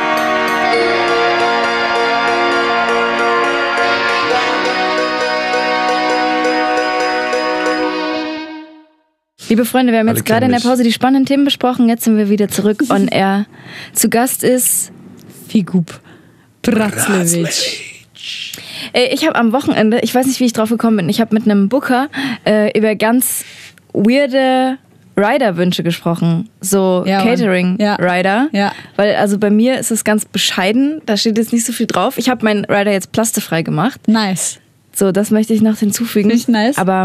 Liebe Freunde, wir haben jetzt gerade in der Pause die spannenden Themen besprochen. Jetzt sind wir wieder zurück on air. Zu Gast ist Figup Braclewitsch. Ich habe am Wochenende, ich weiß nicht, wie ich drauf gekommen bin, ich habe mit einem Booker über ganz weirde Rider-Wünsche gesprochen. So ja, Catering-Rider. Ja. Weil also bei mir ist es ganz bescheiden, da steht jetzt nicht so viel drauf. Ich habe meinen Rider jetzt plastefrei gemacht. Nice. So, das möchte ich noch hinzufügen. Finde ich nice. Aber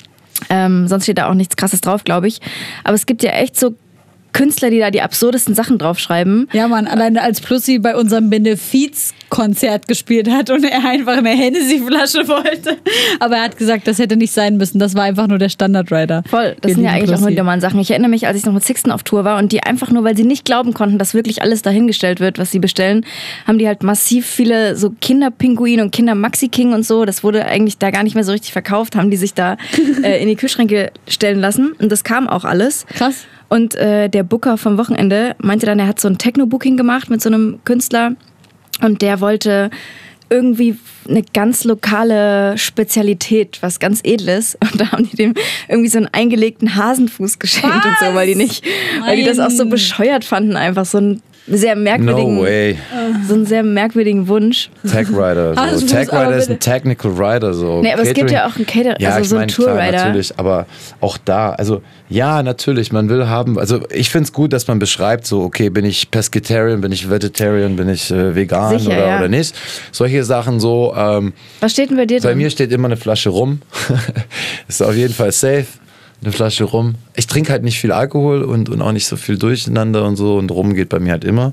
sonst steht da auch nichts Krasses drauf, glaube ich. Aber es gibt ja echt so Künstler, die da die absurdesten Sachen draufschreiben. Ja, Mann, alleine als Plussi bei unserem Benefizkonzert gespielt hat und er einfach eine Hennessy-Flasche wollte. Aber er hat gesagt, das hätte nicht sein müssen. Das war einfach nur der Standard-Rider. Voll, das sind ja eigentlich auch nur die normalen Sachen. Ich erinnere mich, als ich noch mit Sixten auf Tour war und die einfach nur, weil sie nicht glauben konnten, dass wirklich alles dahingestellt wird, was sie bestellen, haben die halt massiv viele so Kinderpinguin und Kinder-Maxi-King und so. Das wurde eigentlich da gar nicht mehr so richtig verkauft, haben die sich da in die Kühlschränke stellen lassen. Und das kam auch alles. Krass. Und der Booker vom Wochenende meinte dann, er hat so ein Techno-Booking gemacht mit so einem Künstler und der wollte irgendwie eine ganz lokale Spezialität, was ganz Edles. Und da haben die dem irgendwie so einen eingelegten Hasenfuß geschenkt und so, weil die das auch so bescheuert fanden, einfach so einen sehr merkwürdigen, so einen sehr merkwürdigen Wunsch. Tag Rider. So. Tag Rider ist ein Technical Rider. So. Nee, aber es gibt ja auch einen Cater, ja, also so einen Tour Rider. Natürlich, aber auch da, also ja, natürlich, man will haben, also ich finde es gut, dass man beschreibt, so okay, bin ich Pescatarian, bin ich Vegetarian, bin ich vegan Sicher, oder nicht. Solche Sachen so. Was steht denn bei dir drin? Bei mir steht immer eine Flasche Rum. Ist auf jeden Fall safe. Eine Flasche Rum. Ich trinke halt nicht viel Alkohol und auch nicht so viel durcheinander und so. Und Rum geht bei mir halt immer.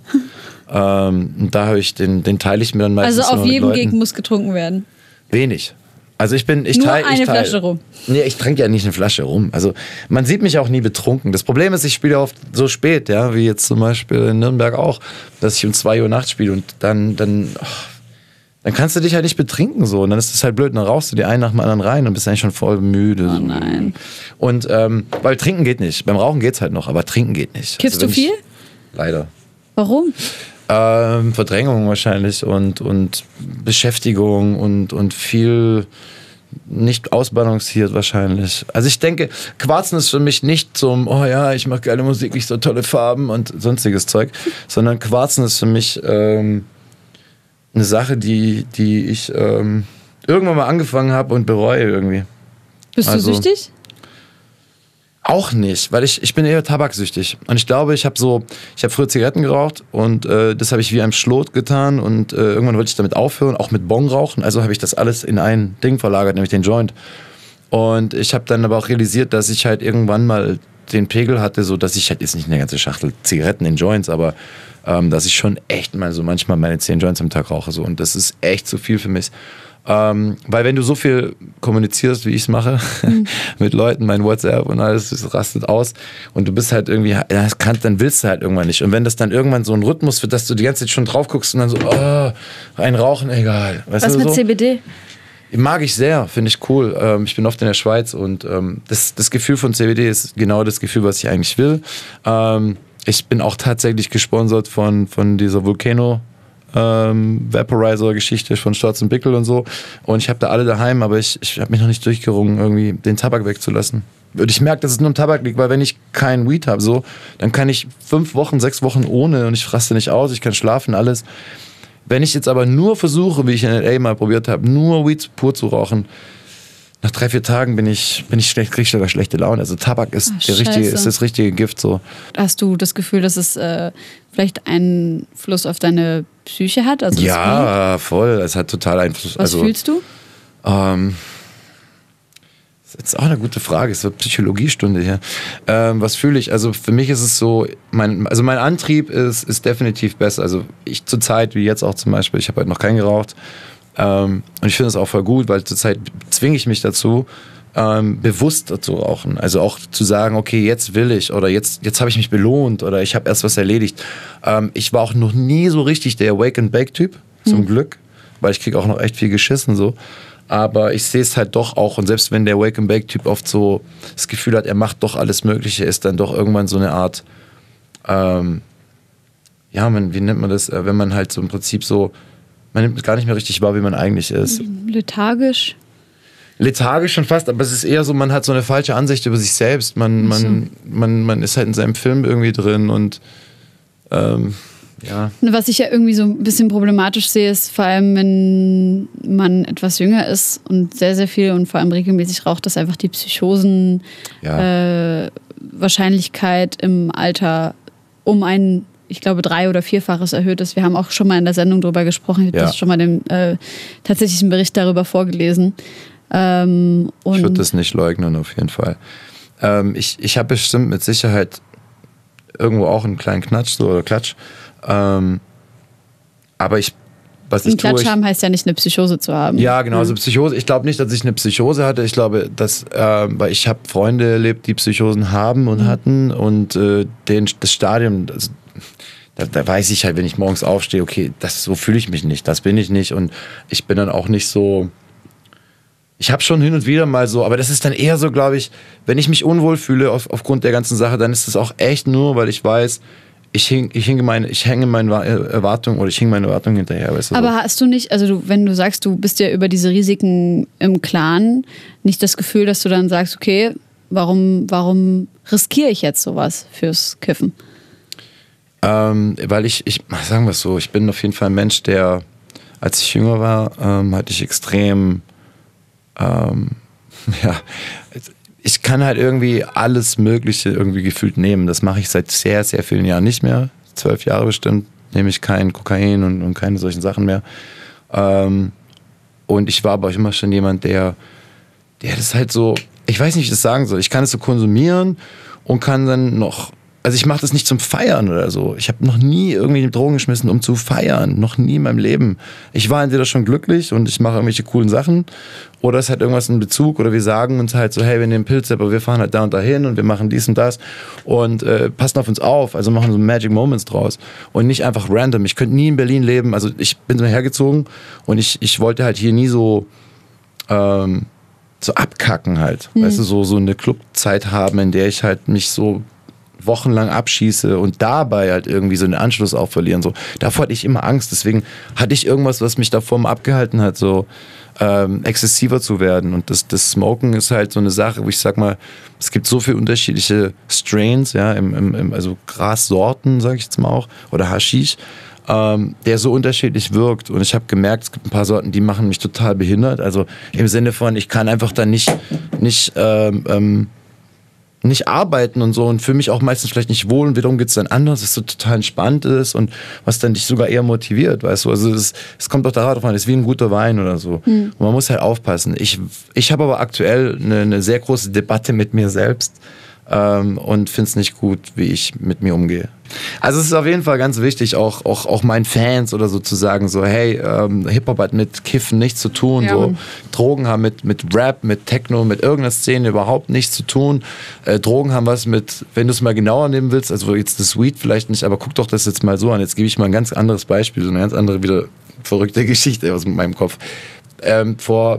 Und da habe ich den teile ich mir dann meistens. Also auf jedem Gig muss getrunken werden. Wenig. Also ich teile eine Flasche Rum. Nee, ich trinke ja nicht eine Flasche Rum. Also man sieht mich auch nie betrunken. Das Problem ist, ich spiele oft so spät, ja, wie jetzt zum Beispiel in Nürnberg auch, dass ich um 2 Uhr nachts spiele und dann dann kannst du dich halt nicht betrinken so. Und dann ist es halt blöd, dann rauchst du die einen nach dem anderen rein und bist eigentlich schon voll müde. Oh nein. Und weil trinken geht nicht. Beim Rauchen geht's halt noch, aber trinken geht nicht. Kiffst du viel? Leider. Warum? Verdrängung wahrscheinlich und Beschäftigung und viel nicht ausbalanciert wahrscheinlich. Also ich denke, Quarzen ist für mich nicht zum, oh ja, ich mache geile Musik, ich so tolle Farben und sonstiges Zeug, sondern Quarzen ist für mich eine Sache, die ich irgendwann mal angefangen habe und bereue irgendwie. Bist du süchtig? Auch nicht, weil ich bin eher tabaksüchtig. Und ich glaube, ich habe früher Zigaretten geraucht und das habe ich wie einem Schlot getan und irgendwann wollte ich damit aufhören, auch mit Bong rauchen. Also habe ich das alles in ein Ding verlagert, nämlich den Joint. Und ich habe dann aber auch realisiert, dass ich halt irgendwann mal den Pegel hatte, so dass ich halt jetzt nicht eine ganze Schachtel Zigaretten in Joints, aber dass ich schon echt mal so manchmal meine 10 Joints am Tag rauche. So. Und das ist echt zu viel für mich. Weil wenn du so viel kommunizierst, wie ich es mache, mit Leuten, mein WhatsApp und alles, das rastet aus und du bist halt irgendwie, dann willst du halt irgendwann nicht. Und wenn das dann irgendwann so ein Rhythmus wird, dass du die ganze Zeit schon drauf guckst und dann so, rein rauchen, egal. Weißt Was du, mit so? CBD? Mag ich sehr, finde ich cool. Ich bin oft in der Schweiz und das Gefühl von CBD ist genau das Gefühl, was ich eigentlich will. Ich bin auch tatsächlich gesponsert von dieser Volcano Vaporizer-Geschichte von Storz und Bickel und so. Und ich habe da alle daheim, aber ich habe mich noch nicht durchgerungen, irgendwie den Tabak wegzulassen. Und ich merke, dass es nur am Tabak liegt, weil wenn ich keinen Weed habe, so, dann kann ich 5 Wochen, 6 Wochen ohne und ich raste nicht aus, ich kann schlafen, alles. Wenn ich jetzt aber nur versuche, wie ich in LA mal probiert habe, nur Weed pur zu rauchen, nach 3, 4 Tagen bin ich schlecht, kriege ich sogar schlechte Laune. Also Tabak ist ist das richtige Gift. So. Hast du das Gefühl, dass es vielleicht einen Einfluss auf deine Psyche hat? Also ja, voll. Es hat total Einfluss. Was fühlst du? Das ist jetzt auch eine gute Frage. Es wird Psychologiestunde hier. Was fühle ich? Also für mich ist es so, mein Antrieb ist definitiv besser. Also ich zur Zeit, wie jetzt auch zum Beispiel, ich habe heute noch keinen geraucht. Und ich finde es auch voll gut, weil zurzeit zwinge ich mich dazu, bewusst zu rauchen. Also auch zu sagen, okay, jetzt will ich oder jetzt habe ich mich belohnt oder ich habe erst was erledigt. Ich war auch noch nie so richtig der Wake-and-Bake-Typ, zum Glück, weil ich kriege auch noch echt viel geschissen so. Aber ich sehe es halt doch auch und selbst wenn der Wake-and-Bake-Typ oft so das Gefühl hat, er macht doch alles Mögliche, ist dann doch irgendwann so eine Art, wie nennt man das, wenn man halt so im Prinzip so, man nimmt gar nicht mehr richtig wahr, wie man eigentlich ist. Lethargisch? Lethargisch schon fast, aber es ist eher so, man hat so eine falsche Ansicht über sich selbst. Man ist halt in seinem Film irgendwie drin und ja. Was ich ja irgendwie so ein bisschen problematisch sehe, ist vor allem, wenn man etwas jünger ist und sehr, sehr viel und vor allem regelmäßig raucht, dass einfach die Psychosen-Wahrscheinlichkeit im Alter um ein, ich glaube, 3- oder 4-faches erhöht ist. Wir haben auch schon mal in der Sendung darüber gesprochen. Ich habe das schon mal den tatsächlichen Bericht darüber vorgelesen. Ich würde das nicht leugnen, auf jeden Fall. Ich habe bestimmt mit Sicherheit irgendwo auch einen kleinen Klatsch. Aber was ich Klatsch haben heißt ja nicht, eine Psychose zu haben. Ja, genau. Also Psychose. Ich glaube nicht, dass ich eine Psychose hatte. Ich glaube, dass, weil ich habe Freunde erlebt, die Psychosen haben und hatten und das Stadium, da weiß ich halt, wenn ich morgens aufstehe, okay, so fühle ich mich nicht, das bin ich nicht und ich bin dann auch nicht so. Ich habe schon hin und wieder mal so, aber das ist dann eher so, glaube ich, wenn ich mich unwohl fühle aufgrund der ganzen Sache, dann ist es auch echt nur, weil ich weiß, ich hänge meine Erwartungen hinterher. Weißt du, aber hast du nicht, also wenn du sagst, du bist ja über diese Risiken im Klaren, nicht das Gefühl, dass du dann sagst, okay, warum riskiere ich jetzt sowas fürs Kiffen? Weil ich sagen wir es so, ich bin auf jeden Fall ein Mensch, der, als ich jünger war, hatte ich extrem ich kann halt irgendwie alles Mögliche irgendwie gefühlt nehmen. Das mache ich seit sehr, sehr vielen Jahren nicht mehr. 12 Jahre bestimmt nehme ich kein Kokain und keine solchen Sachen mehr. Und ich war aber auch immer schon jemand, der das halt so, ich weiß nicht, wie ich das sagen soll. Ich kann es so konsumieren und kann dann noch also ich mache das nicht zum Feiern oder so. Ich habe noch nie irgendwie Drogen geschmissen, um zu feiern. Noch nie in meinem Leben. Ich war entweder schon glücklich und ich mache irgendwelche coolen Sachen oder es hat irgendwas in Bezug oder wir sagen uns halt so, hey, wir nehmen Pilze, aber wir fahren halt da und dahin und wir machen dies und das und passen auf uns auf, also machen so Magic Moments draus und nicht einfach random. Ich könnte nie in Berlin leben, also ich bin so hergezogen und ich wollte halt hier nie so abkacken halt. Weißt du, so eine Clubzeit haben, in der ich halt mich so wochenlang abschieße und dabei halt irgendwie so einen Anschluss auch verlieren. So. Davor hatte ich immer Angst, deswegen hatte ich irgendwas, was mich davor mal abgehalten hat, so exzessiver zu werden. Und das Smoken ist halt so eine Sache, wo ich sag mal, es gibt so viele unterschiedliche Strains, ja, also Grassorten, sag ich jetzt mal auch, oder Haschisch, der so unterschiedlich wirkt. Und ich habe gemerkt, es gibt ein paar Sorten, die machen mich total behindert. Also im Sinne von, ich kann einfach dann nicht arbeiten und so und fühle mich auch meistens vielleicht nicht wohl und wiederum geht es dann anders, dass es so total entspannt ist und was dann dich sogar eher motiviert, weißt du, also es kommt doch darauf an, es ist wie ein guter Wein oder so und man muss halt aufpassen. Ich habe aber aktuell eine sehr große Debatte mit mir selbst und finde es nicht gut, wie ich mit mir umgehe. Also es ist auf jeden Fall ganz wichtig, auch meinen Fans oder so zu sagen, so hey, Hip-Hop hat mit Kiffen nichts zu tun, so Drogen haben mit Rap, mit Techno, mit irgendeiner Szene überhaupt nichts zu tun. Drogen haben was mit, wenn du es mal genauer nehmen willst, also jetzt das Weed vielleicht nicht, aber guck doch das jetzt mal so an. Jetzt gebe ich mal ein ganz anderes Beispiel, so eine ganz andere, wieder verrückte Geschichte aus meinem Kopf. Vor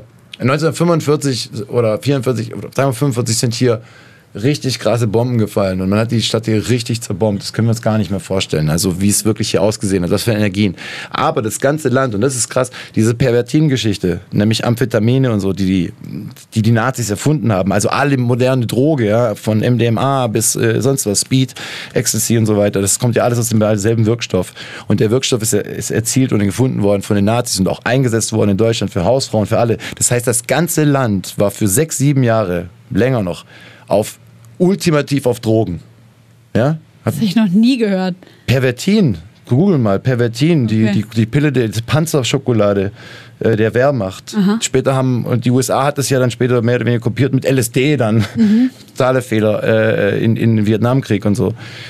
1945 oder 44 oder 45 sind hier richtig krasse Bomben gefallen und man hat die Stadt hier richtig zerbombt. Das können wir uns gar nicht mehr vorstellen. Also wie es wirklich hier ausgesehen hat, was für Energien. Aber das ganze Land, und das ist krass, diese Pervertin-Geschichte, nämlich Amphetamine und so, die Nazis erfunden haben, also alle moderne Droge, ja, von MDMA bis sonst was, Speed, Ecstasy und so weiter, das kommt ja alles aus demselben Wirkstoff. Und der Wirkstoff ist erzielt und gefunden worden von den Nazis und auch eingesetzt worden in Deutschland für Hausfrauen, für alle. Das heißt, das ganze Land war für 6, 7 Jahre, länger noch, ultimativ auf Drogen. Ja? Das habe ich noch nie gehört. Pervertin. Google mal, Pervertin, okay. die Pille der Panzerschokolade der Wehrmacht. Aha. Später und die USA hat das ja dann später mehr oder weniger kopiert mit LSD dann. Totale Fehler in Vietnamkrieg und so.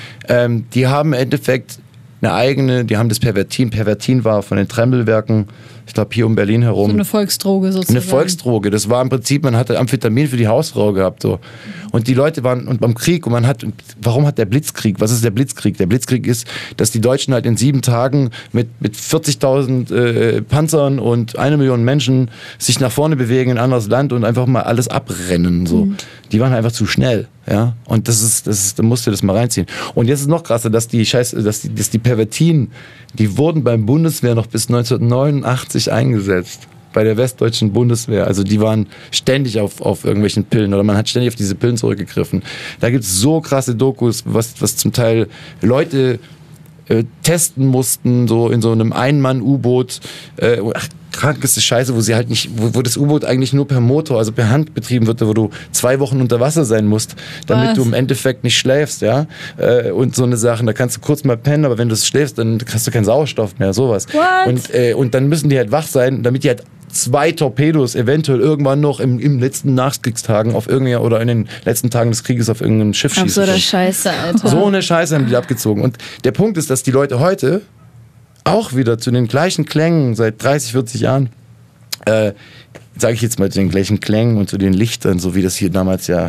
Die haben im Endeffekt eine eigene, die haben das Pervertin. Pervertin war von den Trembelwerken, ich glaube hier um Berlin herum. So eine Volksdroge sozusagen. Eine Volksdroge. Das war im Prinzip, man hatte Amphetamin für die Hausfrau gehabt. So. Und die Leute waren beim Krieg und warum hat der Blitzkrieg? Was ist der Blitzkrieg? Der Blitzkrieg ist, dass die Deutschen halt in 7 Tagen mit 40.000 Panzern und 1 Million Menschen sich nach vorne bewegen in ein anderes Land und einfach mal alles abrennen. So. Die waren einfach zu schnell. Ja? Und da musst du das mal reinziehen. Und jetzt ist noch krasser, dass die Pervertin, die wurden beim Bundeswehr noch bis 1989 eingesetzt. Bei der westdeutschen Bundeswehr. Also die waren ständig auf irgendwelchen Pillen oder man hat ständig auf diese Pillen zurückgegriffen. Da gibt es so krasse Dokus, was zum Teil Leute testen mussten, so in so einem Ein-Mann-U-Boot. Krankeste Scheiße, wo sie halt nicht, wo das U-Boot eigentlich nur per Motor, also per Hand betrieben wird, wo du 2 Wochen unter Wasser sein musst, damit du im Endeffekt nicht schläfst, ja. Und so eine Sache, da kannst du kurz mal pennen, aber wenn du schläfst, dann hast du keinen Sauerstoff mehr, sowas. Und dann müssen die halt wach sein, damit die halt 2 Torpedos eventuell irgendwann noch im letzten Nachkriegstagen auf irgendeiner oder in den letzten Tagen des Krieges auf irgendeinem Schiff schießen. So eine Scheiße, Alter. So eine Scheiße haben die abgezogen. Und der Punkt ist, dass die Leute heute auch wieder zu den gleichen Klängen seit 30, 40 Jahren, sage ich jetzt mal, zu den gleichen Klängen und zu den Lichtern, so wie das hier damals ja,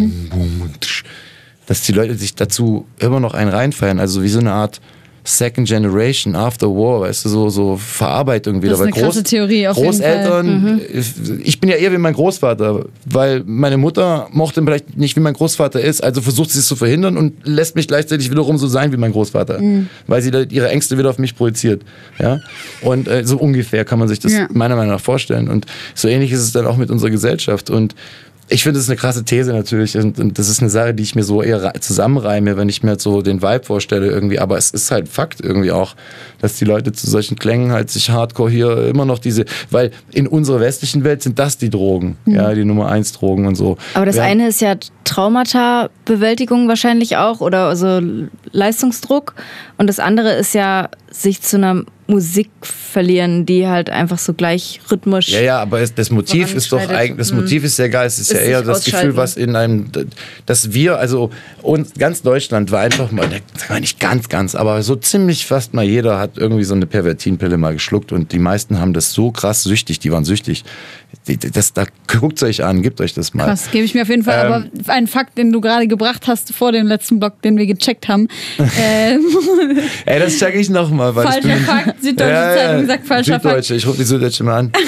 dass die Leute sich dazu immer noch einen reinfeiern, also wie so eine Art Second Generation, After War, weißt du, so Verarbeitung wieder. Das ist eine krasse Theorie auf jeden Fall. Großeltern, ich bin ja eher wie mein Großvater, weil meine Mutter mochte vielleicht nicht, wie mein Großvater ist, also versucht sie es zu verhindern und lässt mich gleichzeitig wiederum so sein wie mein Großvater, weil sie da ihre Ängste wieder auf mich projiziert. Ja? Und so ungefähr kann man sich das meiner Meinung nach vorstellen. Und so ähnlich ist es dann auch mit unserer Gesellschaft. Und ich finde, das ist eine krasse These natürlich und das ist eine Sache, die ich mir so eher zusammenreime, wenn ich mir so den Vibe vorstelle irgendwie, aber es ist halt Fakt irgendwie auch, dass die Leute zu solchen Klängen halt sich hardcore hier immer noch weil in unserer westlichen Welt sind das die Drogen, ja, die Nummer 1 Drogen und so. Aber das eine ist ja Traumata-Bewältigung wahrscheinlich auch oder so Leistungsdruck. Und das andere ist ja, sich zu einer Musik verlieren, die halt einfach so gleich rhythmisch. Ja, aber das Motiv ist doch eigentlich, das Motiv ist ja geil, es ist ja eher das Gefühl, was in einem, dass wir, also und ganz Deutschland war einfach mal, nicht ganz, aber so ziemlich fast mal jeder hat irgendwie so eine Pervertinpille mal geschluckt und die meisten haben das so krass süchtig, die waren süchtig. Da guckt es euch an, gebt euch das mal. Krass, gebe ich mir auf jeden Fall. Aber ein Fakt, den du gerade gebracht hast vor dem letzten Blog, den wir gecheckt haben. Ey, das check ich nochmal. Falscher Fakt, Süddeutsche Zeitung sagt falscher Fakt. Ich rufe die Süddeutsche mal an.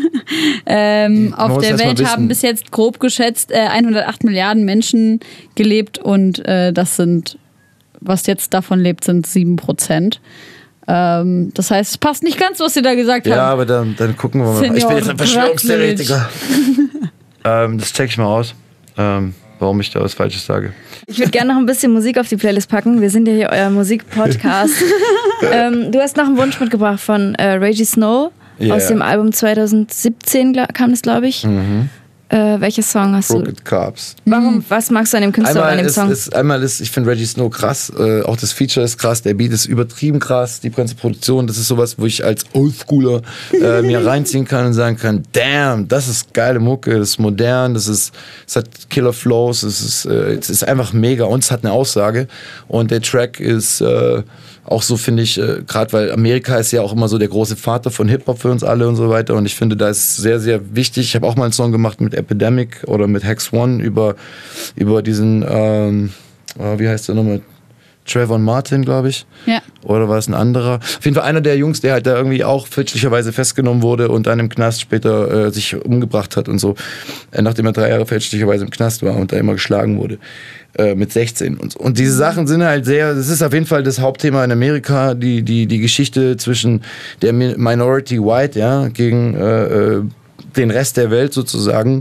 Auf der Welt haben bis jetzt grob geschätzt 108 Milliarden Menschen gelebt und das sind, was jetzt davon lebt, sind 7%. Das heißt, es passt nicht ganz, was sie da gesagt haben. Ja, aber dann gucken wir mal. Senior, ich bin jetzt ein Verschwörungstheoretiker. Das check ich mal aus, warum ich da was Falsches sage. Ich würde gerne noch ein bisschen Musik auf die Playlist packen. Wir sind ja hier euer Musikpodcast. Du hast noch einen Wunsch mitgebracht von Reggie Snow aus dem Album 2017 kam das, glaube ich. Welches Song hast du? Crooked Cops. Warum? Was magst du an dem Künstler oder an dem Song? Ich finde Reggie Snow krass. Auch das Feature ist krass. Der Beat ist übertrieben krass. Die ganze Produktion, das ist sowas, wo ich als Oldschooler mir reinziehen kann und sagen kann, damn, das ist geile Mucke, das ist modern, es hat Killer Flows, es ist einfach mega und es hat eine Aussage. Und der Track ist auch so, finde ich, gerade weil Amerika ist ja auch immer so der große Vater von Hip-Hop für uns alle und so weiter. Und ich finde, da ist sehr, sehr wichtig. Ich habe auch mal einen Song gemacht mit Epidemic oder mit Hex One über diesen, wie heißt der nochmal? Trayvon Martin, glaube ich. Ja. Oder war es ein anderer? Auf jeden Fall einer der Jungs, der halt da irgendwie auch fälschlicherweise festgenommen wurde und dann im Knast später sich umgebracht hat und so. Nachdem er 3 Jahre fälschlicherweise im Knast war und da immer geschlagen wurde. Mit 16 und so. Und diese Sachen sind halt das ist auf jeden Fall das Hauptthema in Amerika, die Geschichte zwischen der Minority White, ja, gegen den Rest der Welt sozusagen.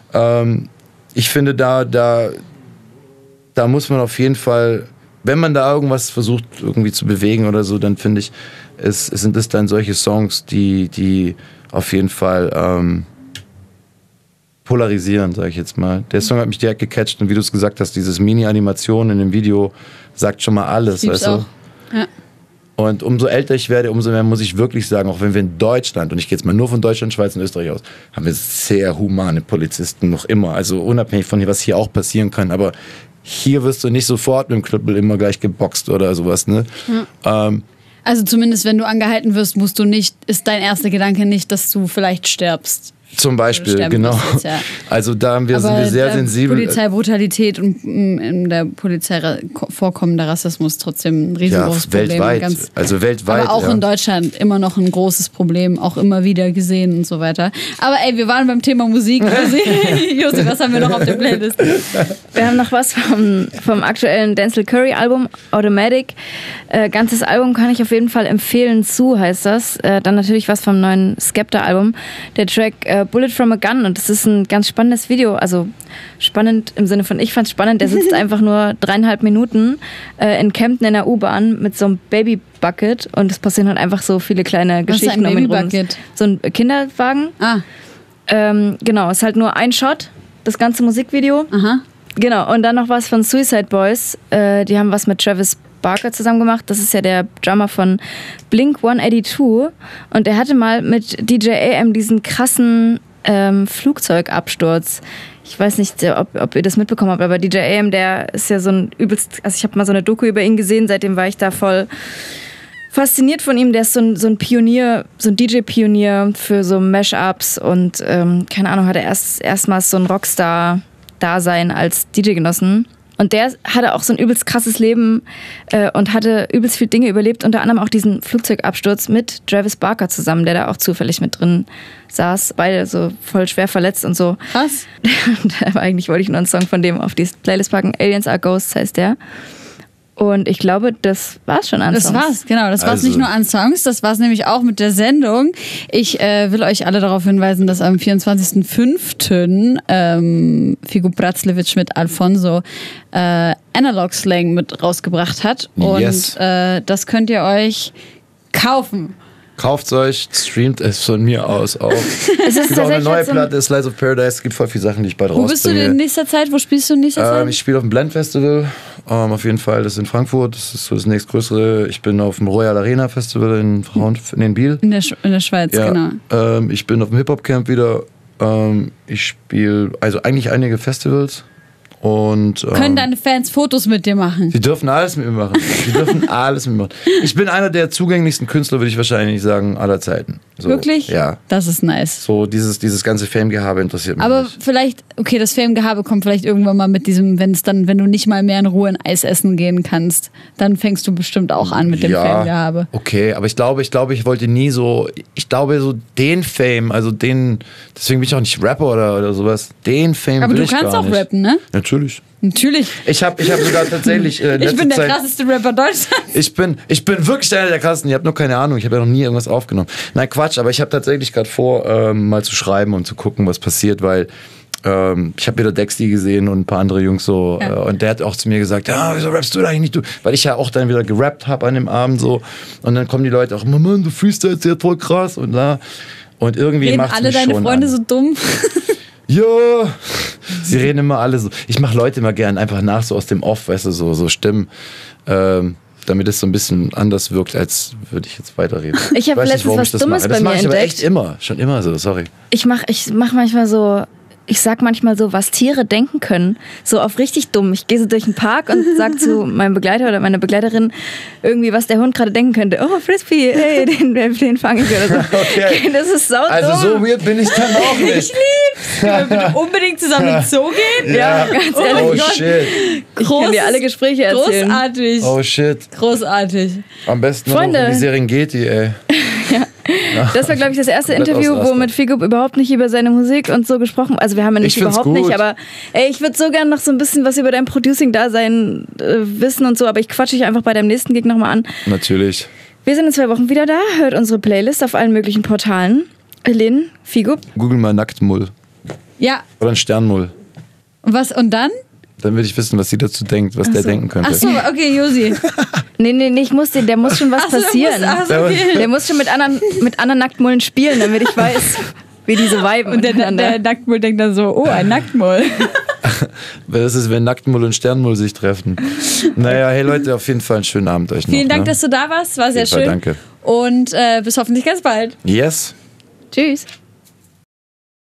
Ich finde, da muss man auf jeden Fall, wenn man da irgendwas versucht irgendwie zu bewegen oder so, dann finde ich, es sind das dann solche Songs, die auf jeden Fall polarisieren, sage ich jetzt mal. Der Song hat mich direkt gecatcht und wie du es gesagt hast, dieses Mini-Animation in dem Video sagt schon mal alles, weißt du? Ja. Und umso älter ich werde, umso mehr muss ich wirklich sagen, auch wenn wir in Deutschland, und ich gehe jetzt mal nur von Deutschland, Schweiz und Österreich aus, haben wir sehr humane Polizisten noch immer. Also unabhängig von was hier auch passieren kann, aber hier wirst du nicht sofort mit dem Knüppel immer gleich geboxt oder sowas, ne? Ja. Also zumindest, wenn du angehalten wirst, ist dein erster Gedanke nicht, dass du vielleicht stirbst. Zum Beispiel, genau. Jetzt, ja. Also da sind wir sehr sensibel. Polizeibrutalität und in der Polizei vorkommender Rassismus trotzdem ein riesengroßes Problem. Weltweit. Aber auch in Deutschland immer noch ein großes Problem, auch immer wieder gesehen und so weiter. Aber ey, wir waren beim Thema Musik. Josi, was haben wir noch auf der Playlist? Wir haben noch was vom aktuellen Denzel Curry Album, Automatic. Ganzes Album kann ich auf jeden Fall empfehlen, heißt das. Dann natürlich was vom neuen Skepta-Album. Der Track Bullet from a Gun, und das ist ein ganz spannendes Video, also spannend im Sinne von, ich fand's spannend, der sitzt einfach nur 3,5 Minuten in Kempten in der U-Bahn mit so einem Baby-Bucket und es passieren halt einfach so viele kleine Geschichten um ihn rum. So ein Kinderwagen. Genau, ist halt nur ein Shot, das ganze Musikvideo. Aha. Genau, und dann noch was von Suicide Boys, die haben was mit Travis Barker zusammen gemacht. Das ist ja der Drummer von Blink 182 und er hatte mal mit DJ AM diesen krassen Flugzeugabsturz. Ich weiß nicht, ob ihr das mitbekommen habt, aber DJ AM, der ist ja so ein übelst, also ich habe mal so eine Doku über ihn gesehen, seitdem war ich da voll fasziniert von ihm. Der ist so ein Pionier, so ein DJ-Pionier für so Mashups und keine Ahnung, hat er erstmals so ein Rockstar-Dasein als DJ genossen. Und der hatte auch so ein übelst krasses Leben und hatte übelst viele Dinge überlebt, unter anderem auch diesen Flugzeugabsturz mit Travis Barker zusammen, der da auch zufällig mit drin saß. Beide so voll schwer verletzt und so. Krass. Eigentlich wollte ich nur einen Song von dem auf die Playlist packen. Aliens Are Ghosts heißt der. Und ich glaube, das war's schon an Songs. Das war's, genau. Das war's nicht nur an Songs, das war's nämlich auch mit der Sendung. Ich will euch alle darauf hinweisen, dass am 24.05. Figo Bratzlewitsch mit Alfonso Analog Slang mit rausgebracht hat. Und yes. Das könnt ihr euch kaufen. Kauft's euch, streamt es von mir aus auch. Es gibt auch eine neue Platte, Slice of Paradise. Es gibt voll viele Sachen, die ich bald rausbringe. Wo bist du denn in nächster Zeit? Wo spielst du in nächster Zeit? Ich spiele auf dem Blend Festival. Auf jeden Fall, das ist in Frankfurt. Das ist so das nächstgrößere. Ich bin auf dem Royal Arena Festival in Biel. In der Schweiz, ja. Genau. Ich bin auf dem Hip-Hop Camp wieder. Ich spiele also eigentlich einige Festivals. Und, können deine Fans Fotos mit dir machen? Sie dürfen alles mit mir machen. Sie dürfen alles mit mir machen. Ich bin einer der zugänglichsten Künstler, würde ich wahrscheinlich sagen, aller Zeiten. So, wirklich? Ja. Das ist nice. So dieses ganze Fame-Gehabe interessiert mich Aber nicht. vielleicht, okay, das Fame-Gehabe kommt vielleicht irgendwann mal mit diesem, wenn du nicht mal mehr in Ruhe ein Eis essen gehen kannst, dann fängst du bestimmt auch an mit dem Fame-Gehabe. Okay, aber ich glaube, ich wollte nie so, den Fame, also deswegen bin ich auch nicht Rapper oder sowas, den Fame aber will ich gar nicht. Aber du kannst auch rappen, ne? Natürlich. Ich hab sogar tatsächlich ich bin der krasseste Rapper Deutschlands. Ich bin wirklich einer der krassesten. Ihr habt nur keine Ahnung. Ich habe ja noch nie irgendwas aufgenommen. Nein, Quatsch. Aber ich habe tatsächlich gerade vor, mal zu schreiben und zu gucken, was passiert, weil ich habe wieder Dexty gesehen und ein paar andere Jungs so. Ja. Und der hat auch zu mir gesagt, wieso rappst du da eigentlich nicht? Du? Weil ich ja auch dann wieder gerappt habe an dem Abend so. Und dann kommen die Leute auch, Mann, du freestylst ja voll krass und da. Und irgendwie macht es mich schon alle deine Freunde an. so dumm? Ja, sie reden immer alle so. Ich mache Leute immer gern einfach nach, so aus dem Off, weißt du, so Stimmen, damit es so ein bisschen anders wirkt, als würde ich jetzt weiterreden. Ich habe letztens was Dummes bei mir entdeckt. Das mache ich aber echt immer, schon immer so, sorry. Ich mach manchmal so, ich sag manchmal so, was Tiere denken können, so auf richtig dumm. Ich gehe so durch den Park und sag zu meinem Begleiter oder meiner Begleiterin irgendwie, was der Hund gerade denken könnte. Oh, Frisbee, hey, den fange ich oder so. Okay. Das ist sau dumm. Also so weird bin ich dann auch nicht. Ich lieb's. Können wir bitte unbedingt zusammen ins Zoo gehen? Ja, ganz ehrlich. Oh shit. Ich kann dir alle Gespräche erzählen. Großartig. Oh shit. Großartig. Am besten noch Freunde. in die Serengeti, ey. Das war, glaube ich, das erste Interview, wo mit Figo überhaupt nicht über seine Musik und so gesprochen. Also wir haben ja nicht überhaupt nicht, aber ey, ich würde so gerne noch so ein bisschen was über dein Producing-Dasein wissen und so, aber ich quatsche dich einfach bei deinem nächsten Gig nochmal an. Natürlich. Wir sind in 2 Wochen wieder da, hört unsere Playlist auf allen möglichen Portalen. Lynn, Figo. Google mal Nacktmull. Ja. Oder ein Sternmull. Und dann? Dann würde ich wissen, was sie dazu denkt, was der denken könnte. Achso, okay, Josi. Nee, der muss schon was passieren. Okay. Der muss schon mit anderen Nacktmullen spielen, damit ich weiß, wie die so viben. Und der Nacktmull denkt dann so, oh, ein Nacktmull. Das ist, wenn Nacktmull und Sternmull sich treffen. Naja, hey Leute, auf jeden Fall einen schönen Abend euch noch. Vielen Dank, dass du da warst, war sehr schön. Danke. Und bis hoffentlich ganz bald. Yes. Tschüss.